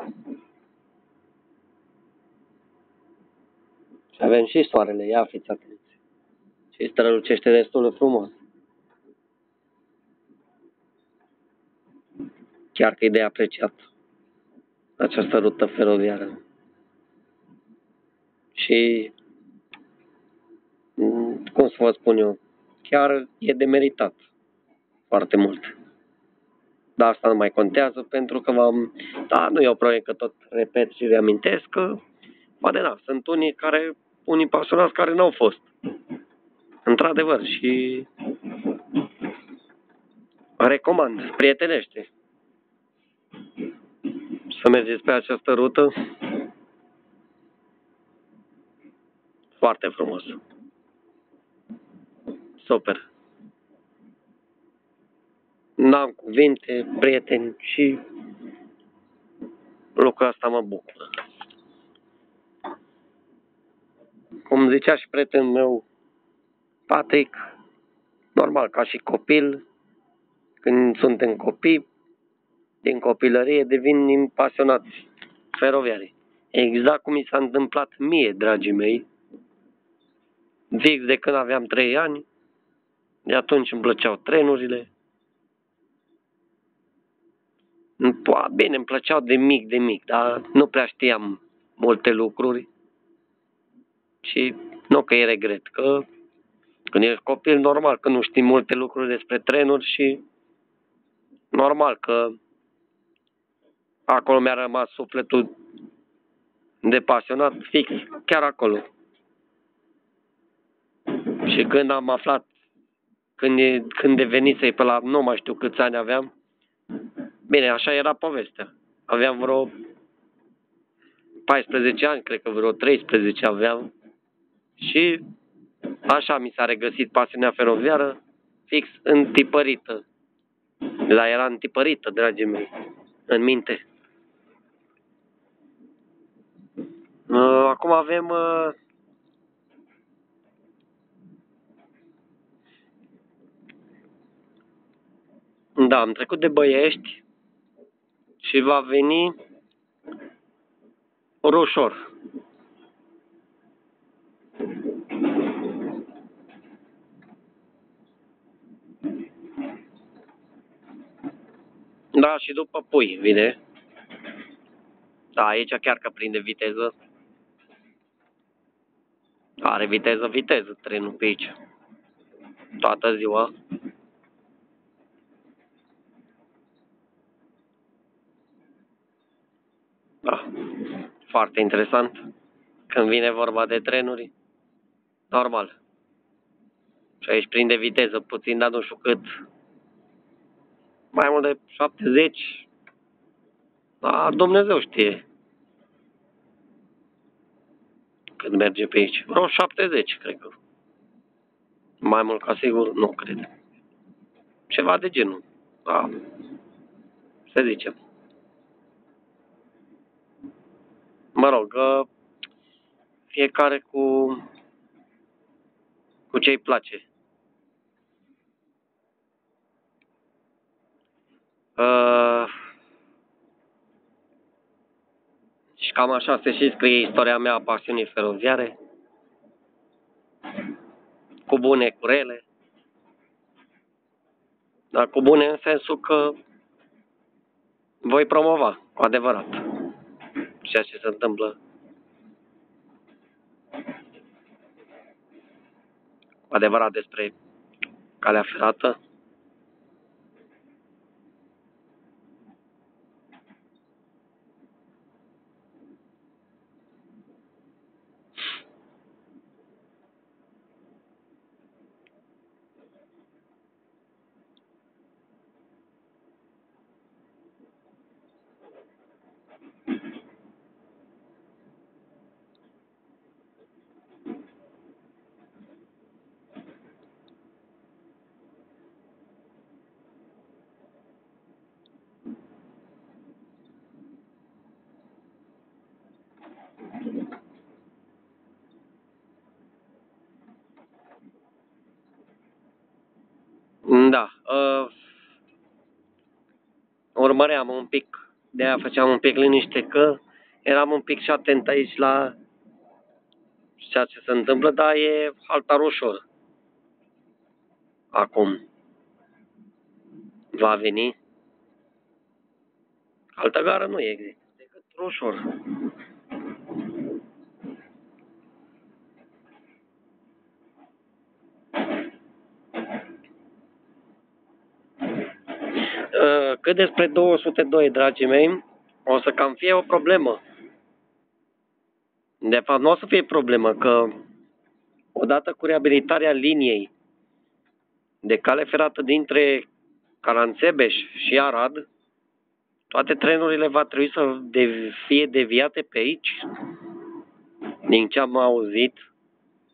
A: Și avem și soarele, ia fiți atenți. Și strălucește destul de frumos. Chiar că e de apreciat această rută feroviară. Și, cum să vă spun eu, chiar e de meritat foarte mult. Dar asta nu mai contează pentru că da, nu e o problemă că tot repet și reamintesc că, poate da, sunt unii pasionați care n-au fost. Într-adevăr, și recomand, prietenește, să mergeți pe această rută. Foarte frumos. Super. N-am cuvinte, prieteni, și lucrul ăsta mă bucură. Cum zicea și prietenul meu, Patrick, normal, ca și copil, când suntem copii, din copilărie devenim pasionați feroviari. Exact cum mi s-a întâmplat mie, dragii mei, fix de când aveam 3 ani, de atunci îmi plăceau trenurile. Bine, îmi plăceau de mic, dar nu prea știam multe lucruri. Și nu că e regret, că când ești copil, normal că nu știi multe lucruri despre trenuri și normal că acolo mi-a rămas sufletul de pasionat, fix chiar acolo. Și când am aflat, când devenisei pe la, nu mai știu câți ani aveam, bine, așa era povestea. Aveam vreo 14 ani, cred că vreo 13 aveam. Și așa mi s-a regăsit pasiunea feroviară, fix întipărită. Dar era întipărită, dragii mei, în minte. Acum avem da, am trecut de Băiești și va veni Roșor. Da, și după Pui vine. Da, aici chiar că prinde viteză. Are viteză trenul pe aici. Toată ziua. Da, foarte interesant. Când vine vorba de trenuri, normal. Și aici prinde viteză puțin, dar nu știu cât. Mai mult de 70. Da, Dumnezeu știe. Când merge pe aici. Vreo 70, cred că. Mai mult ca sigur, nu cred. Ceva de genul. Da. Să zicem. Mă rog, fiecare cu ce-i place. Și cam așa se și scrie istoria mea a pasiunii feroviare. Cu bune, cu rele. Dar cu bune în sensul că voi promova, cu adevărat, ceea ce se întâmplă. Cu adevărat despre calea ferată. Da. Urmăream un pic, de-aia făceam un pic liniște, că eram un pic și atent aici la ceea ce se întâmplă, dar e Halta Roșor. Acum va veni. Altă gară nu e decât Roșor. Cât despre 202, dragii mei, o să cam fie o problemă. De fapt, nu o să fie problemă, că odată cu reabilitarea liniei de cale ferată dintre Caranțebeș și Arad, toate trenurile va trebui să fie deviate pe aici, din ce am auzit,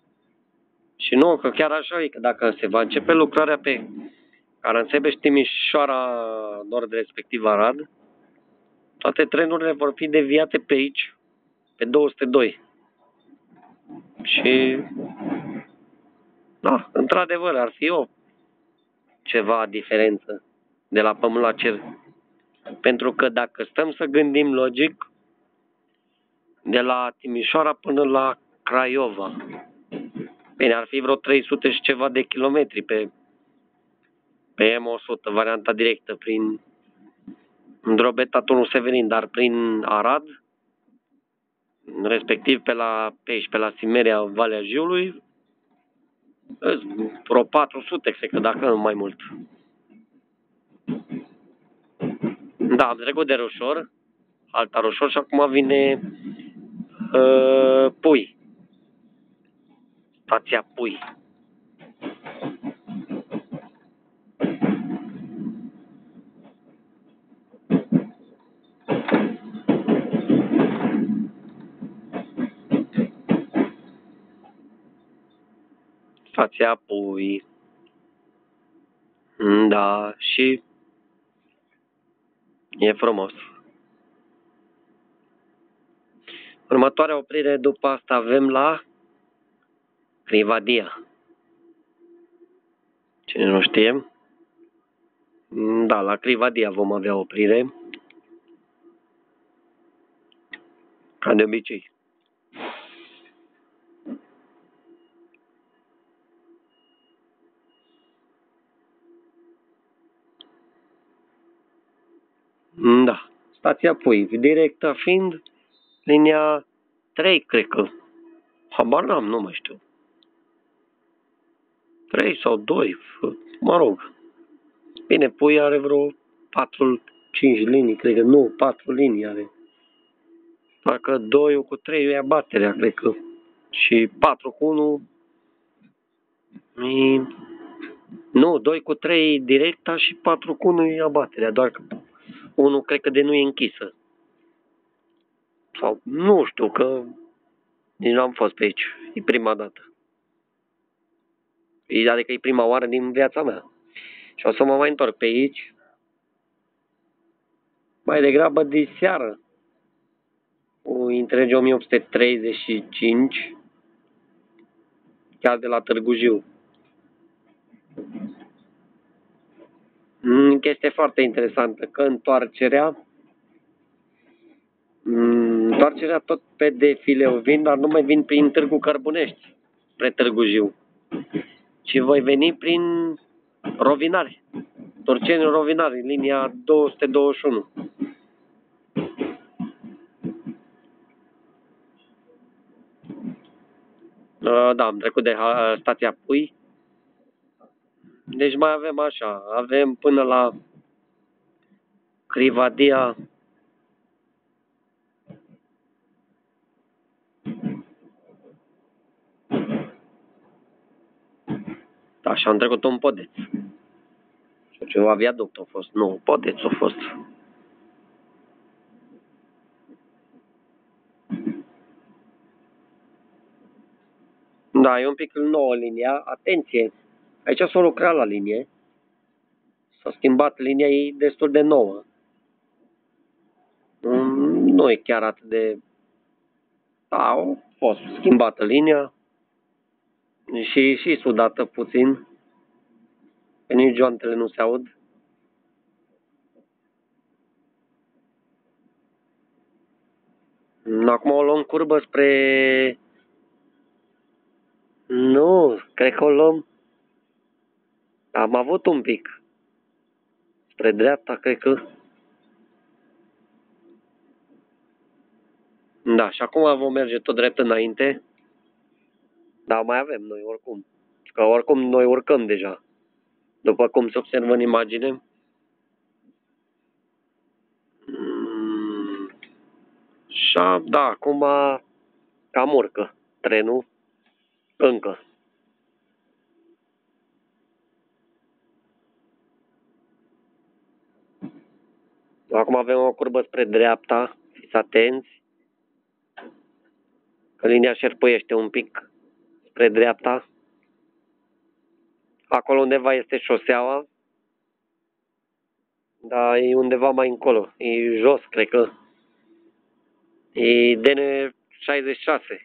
A: Și nu, că chiar așa e, că dacă se va începe lucrarea pe Caransebeș-Timișoara Nord, respectiv Arad, toate trenurile vor fi deviate pe aici, pe 202. Și, da, într-adevăr, ar fi ceva diferență de la pământ la cer. Pentru că dacă stăm să gândim logic, de la Timișoara până la Craiova, bine, ar fi vreo 300 și ceva de kilometri pe M100, varianta directă, prin Drobeta, Turnul Severin, dar prin Arad, respectiv pe la Simeria, Valea Jiului, vreo 400, cred că, dacă nu mai mult. Da, am trecut de Roșor, Alta Roșor, și acum vine Pui. Stația Pui. Stația Pui. Da, și e frumos. Următoarea oprire după asta avem la Crivadia. Cine nu știe? Da, la Crivadia vom avea oprire. Ca de obicei. Da, stația Pui, directă fiind linia 3, cred că. Habar n-am, nu mai știu. 3 sau 2, mă rog. Bine, Pui are vreo 4-5 linii, cred că. Nu, 4 linii are. Dacă 2 cu 3 e abaterea, cred că. Și 4 cu 1... Nu, 2 cu 3 directa și 4 cu 1 e abaterea, doar că 1 cred că de nu e închisă. Sau nu știu, că nici nu am fost pe aici. E prima dată. Adică e prima oară din viața mea. Și o să mă mai întorc pe aici. Mai degrabă de seară. Între 1835. Chiar de la Târgu Jiu. Chestie foarte interesantă, că întoarcerea tot pe defileu vin, dar nu mai vin prin Târgu Cărbunești, spre Târgu Jiu, ci voi veni prin Rovinari, Turceni Rovinari, linia 221. Da, am trecut de stația Pui. Deci mai avem așa, avem până la Crivadia. Da, și am trecut un Podeț. Și ceva viaduct a fost. Nu, Podeț a fost. Da, e un pic nouă linia. Atenție! Aici s-a lucrat la linie. S-a schimbat linia, e destul de nouă. Nu e chiar atât de... Da, a fost schimbată linia. Și sudată puțin. Că nici joantele nu se aud. Acum o luăm curbă spre... Nu, cred că o luăm... Am avut un pic. Spre dreapta, cred că... Da, și acum vom merge tot drept înainte. Dar mai avem noi oricum. Că oricum noi urcăm deja. După cum se observă în imagine. Și da, acum cam urcă trenul. Încă. Acum avem o curbă spre dreapta. Fiți atenți. Că linia șerpuiește un pic spre dreapta. Acolo undeva este șoseaua, dar e undeva mai încolo. E jos, cred că. E DN66.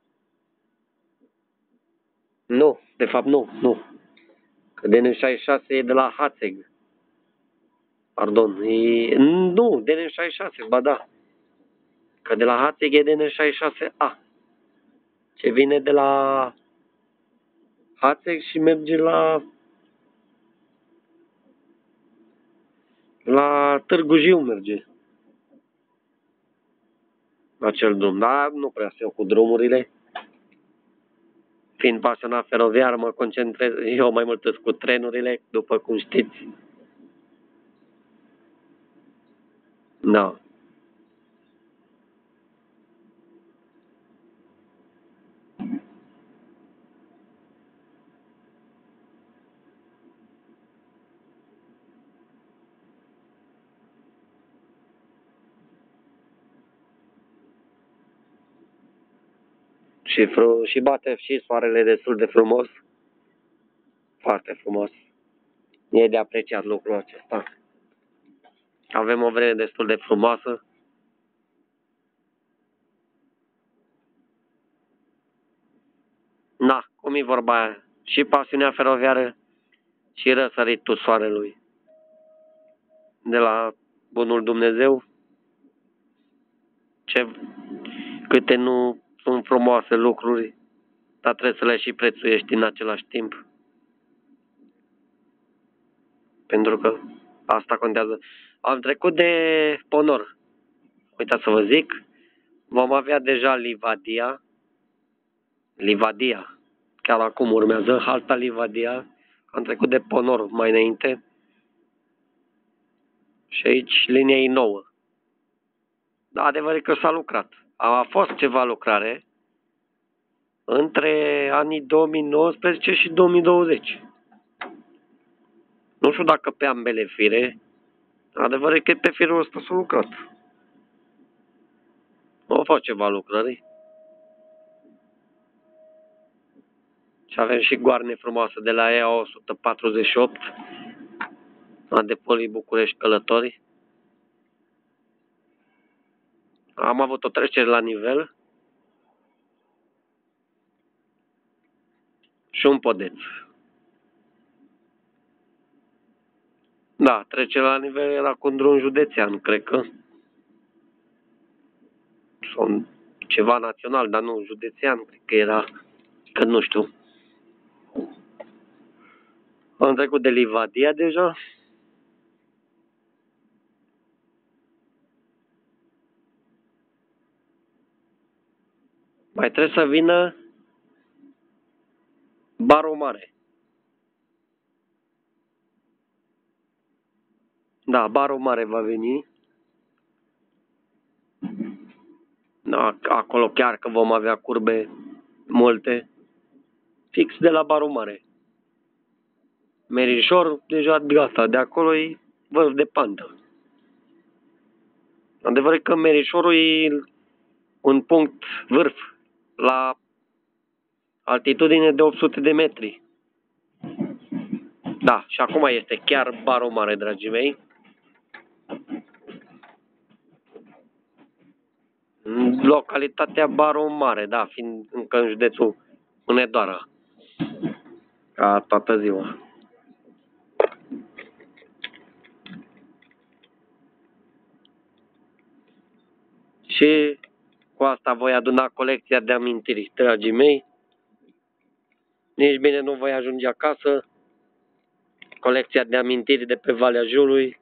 A: Nu, de fapt nu. Că DN66 e de la Hațeg. Pardon, nu, DN66, ba da. Că de la Hațeg e DN66A. Ce vine de la Hațeg și merge la Târgu Jiu merge. Acel drum, dar nu prea știu cu drumurile. Fiind pasionat feroviar, mă concentrez eu mai mult cu trenurile, după cum știți. Da. Și bate și soarele destul de frumos. Foarte frumos. E de apreciat lucrul acesta. Avem o vreme destul de frumoasă. Na, cum e vorba aia? Și pasiunea feroviară și răsăritul soarelui. De la bunul Dumnezeu. Câte nu sunt frumoase lucruri, dar trebuie să le și prețuiești în același timp. Pentru că asta contează. Am trecut de Ponor. Uitați să vă zic. Vom avea deja Livadia. Chiar acum urmează halta Livadia. Am trecut de Ponor mai înainte. Și aici linia e nouă. Dar adevărul că s-a lucrat. A fost ceva lucrare între anii 2019 și 2020. Nu știu dacă pe ambele fire. Adevărul că pe firul ăsta s-a lucrat. Au fost ceva lucrări. Și avem și goarne frumoasă de la EA 148. La Depolii București Călători. Am avut o trecere la nivel. Și un podeț. Da, trecerea la nivel era cu un drum județean, cred că. Sau ceva național, dar nu județean, cred că era, că nu știu. Am trecut de Livadia deja. Mai trebuie să vină Barul Mare. Da, Barul Mare va veni. Da, acolo chiar că vom avea curbe multe. Fix de la Barul Mare. Merișor, deja gata, de acolo e vârf de pantă. Adevărul că Merișorul e un punct vârf la altitudine de 800 de metri. Da, și acum este chiar Barul Mare, dragii mei. Localitatea Barul Mare, da, fiind încă în județul Hunedoara. Ca toată ziua. Și cu asta voi aduna colecția de amintiri, dragii mei. Nici bine nu voi ajunge acasă. Colecția de amintiri de pe Valea Jiului.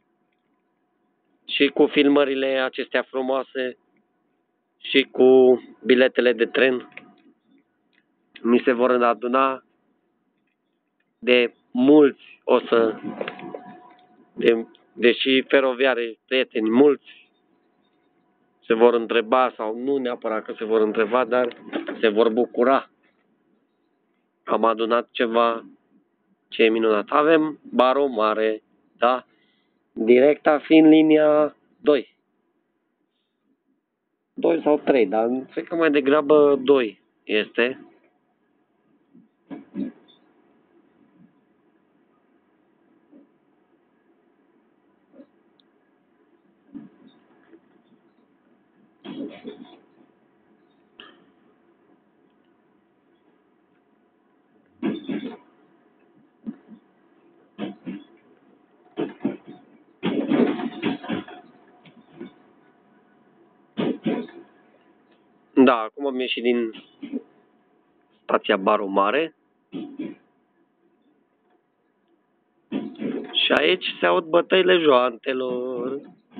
A: Și cu filmările acestea frumoase. Și cu biletele de tren. Mi se vor aduna de mulți deși feroviare, prieteni, mulți se vor întreba, sau nu neapărat că se vor întreba, dar se vor bucura. Am adunat ceva ce e minunat. Avem Barul Mare, da? Directa fiind linia 2. 2 sau 3, dar cred că mai degrabă 2 este. Da, acum am ieșit din stația Baru Mare. Și aici se aud bătăile joantelor.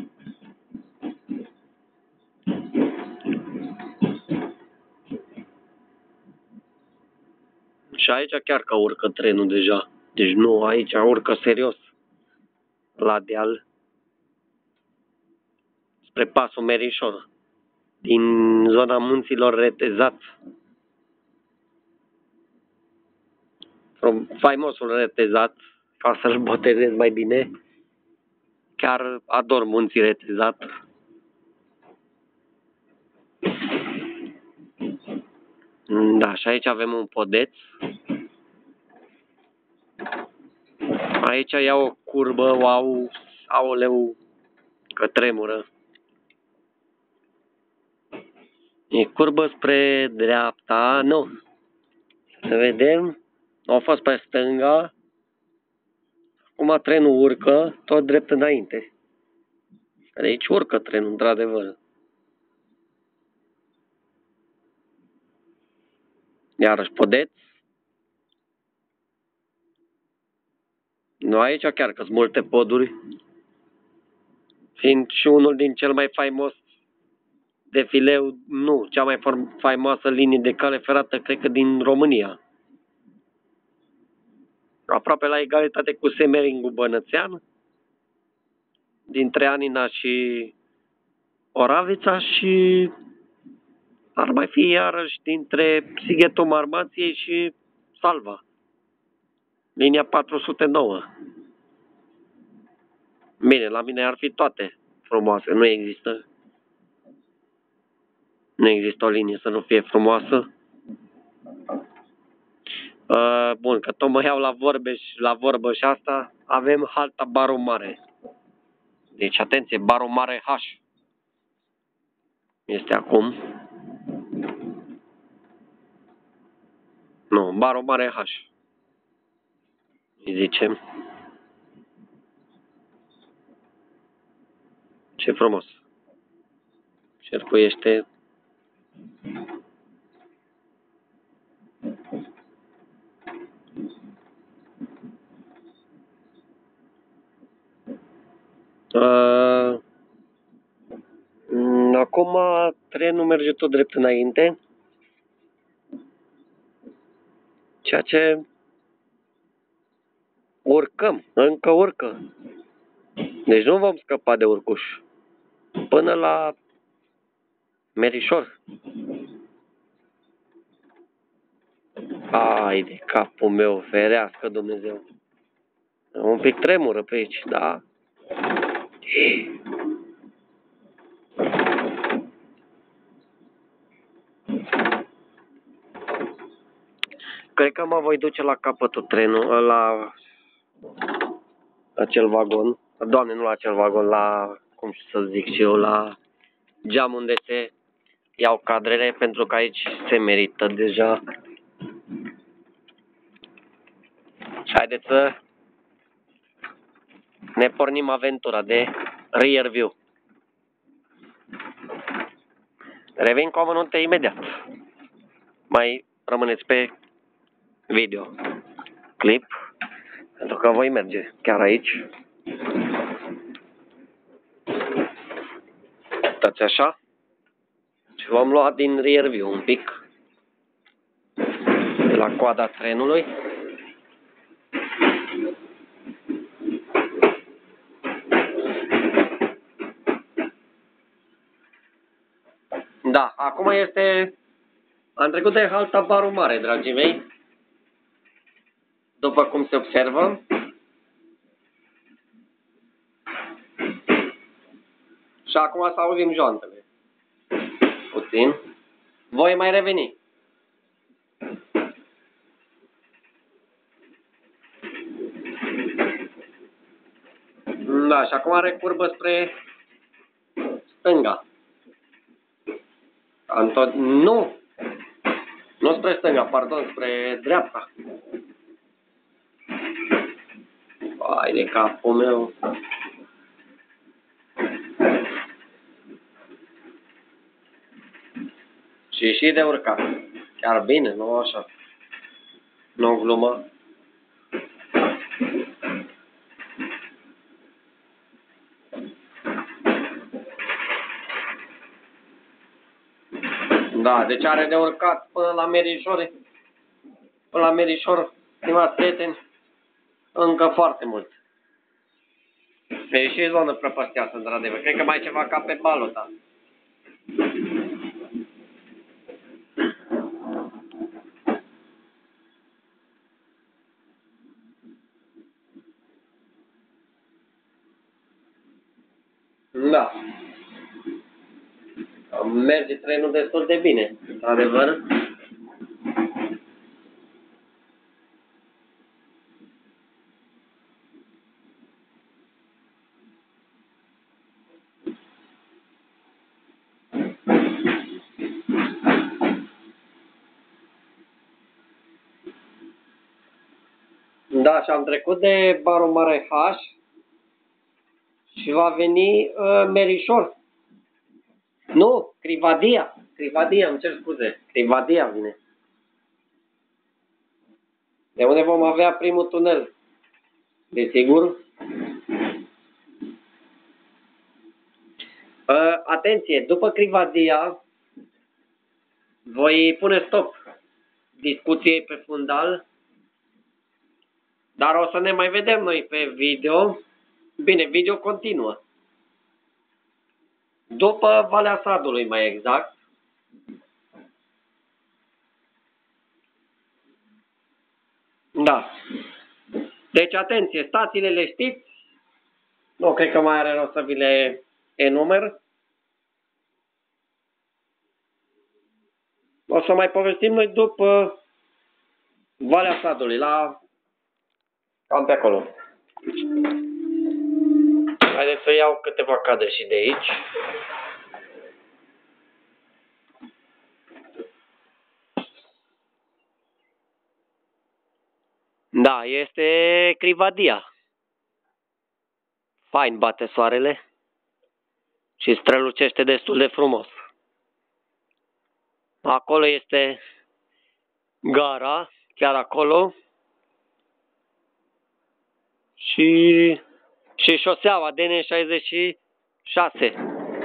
A: Și aici chiar că urcă trenul deja. Deci nu, aici urcă serios. La deal. Spre pasul Merișor. Din zona munților Retezat. Faimosul Retezat. Ca să-l botezez mai bine. Chiar ador munții Retezat. Da, și aici avem un podeț. Aici ia o curbă, wow, aoleu, că tremură. E curbă spre dreapta, nu. Să vedem. Au fost pe stânga. Acum trenul urcă tot drept înainte. De aici urcă trenul, într-adevăr. Iarăși podeț. Nu, aici chiar că sunt multe poduri. Fiind și unul din cel mai faimos defileu, nu, cea mai faimoasă linie de cale ferată, cred că din România. Aproape la egalitate cu Semeringul Bănățean. Dintre Anina și Oravița și ar mai fi iarăși dintre Sighetul Marmației și Salva. Linia 409. Bine, la mine ar fi toate frumoase. Nu există. Nu există o linie să nu fie frumoasă. Bun, că tot mă iau la vorbă și asta, avem halta Baru Mare. Deci, atenție, Baru Mare H. Este acum. Nu, Baru Mare H. Îi zicem. Ce frumos. Cercul este... Acum trenul merge tot drept înainte. Ceea ce urcăm, încă urcă. Deci nu vom scăpa de urcuș. Până la Merișor. Ai de capul meu, ferească Dumnezeu. Un pic tremură pe aici, da. Cred că mă voi duce la capătul trenului, la acel vagon. Doamne, nu la acel vagon, la, cum să zic și eu, la geam unde se iau cadrele, pentru că aici se merită deja. Și haideți să ne pornim aventura de rear view. Revin cu amănunte imediat. Mai rămâneți pe video clip, pentru că voi merge chiar aici. Uitați așa. Și vom lua din rear view un pic. De la coada trenului. Da, acum este... Am trecut de halta Baru Mare, dragii mei. După cum se observă. Și acum să auzim joantele. Puțin. Voi mai reveni. Da, și acum are curbă spre stânga. Nu! Nu spre stânga, pardon, spre dreapta. Hai de capul meu. Și de urcat. Chiar bine, nu așa. Nu glumă. Da, deci are de urcat până la Merișor. Până la Merișor, stimați prieteni, încă foarte mult. E și zonă prăpăstioasă, într-adevăr. Cred că mai e ceva ca pe Balota. Da. Merge trenul destul de bine, într-adevăr. Da, și am trecut de Barul Mare H și va veni Merișor. Nu, Crivadia. Crivadia, îmi cer scuze. Crivadia vine. De unde vom avea primul tunel. Desigur. Atenție, după Crivadia voi pune stop discuției pe fundal, dar o să ne mai vedem noi pe video. Bine, video continuă. După Valea Sadului, mai exact. Da. Deci, atenție, stațiile le știți. Nu cred că mai are rost să vi le enumer. O să mai povestim noi după Valea Sadului, cam pe acolo. Haideți să iau câteva cadre și de aici. Da, este Crivadia. Fain bate soarele și strălucește destul de frumos. Acolo este gara, chiar acolo. Și șoseaua DN66.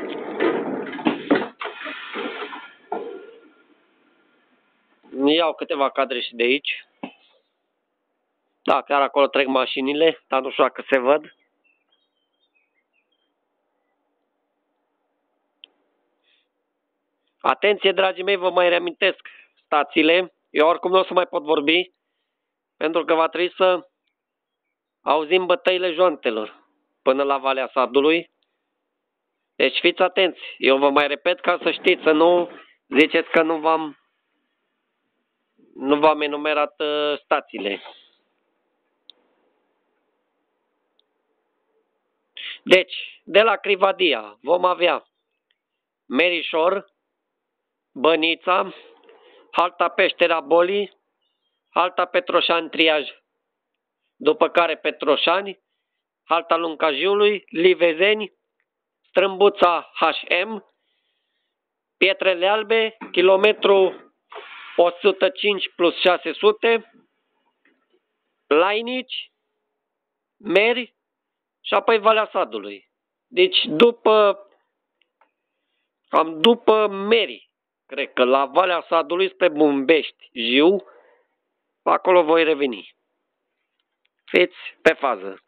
A: Iau câteva cadre și de aici. Da, chiar acolo trec mașinile, dar nu știu dacă se văd. Atenție, dragii mei, vă mai reamintesc stațiile. Eu oricum nu o să mai pot vorbi, pentru că va trebui să auzim bătăile joantelor până la Valea Sadului. Deci fiți atenți. Eu vă mai repet ca să știți, să nu ziceți că nu v-am enumerat stațiile. Deci, de la Crivadia vom avea Merișor, Bănița, halta Peștera Bolii, halta Petroșani Triaj, după care Petroșani, halta Luncajiului, Livezeni, Strâmbuța HM, Pietrele Albe, kilometru 105 plus 600, Lainici, Meri și apoi Valea Sadului. Deci cam după Meri, cred că la Valea Sadului spre Bumbești, Jiu, acolo voi reveni. Fiți pe fază.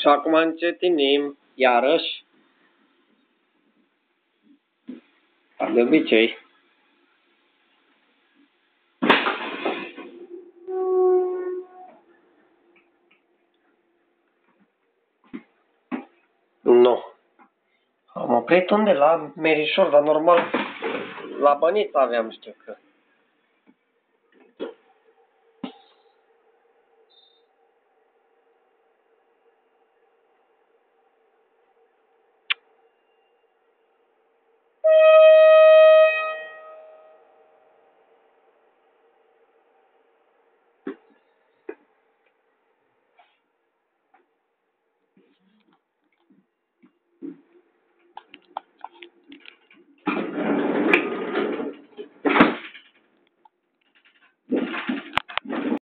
A: Și acum încetinim, iarăși, ca de obicei. Nu. Am oprit unde? La Merișor, dar normal, la Bănița aveam, știu că.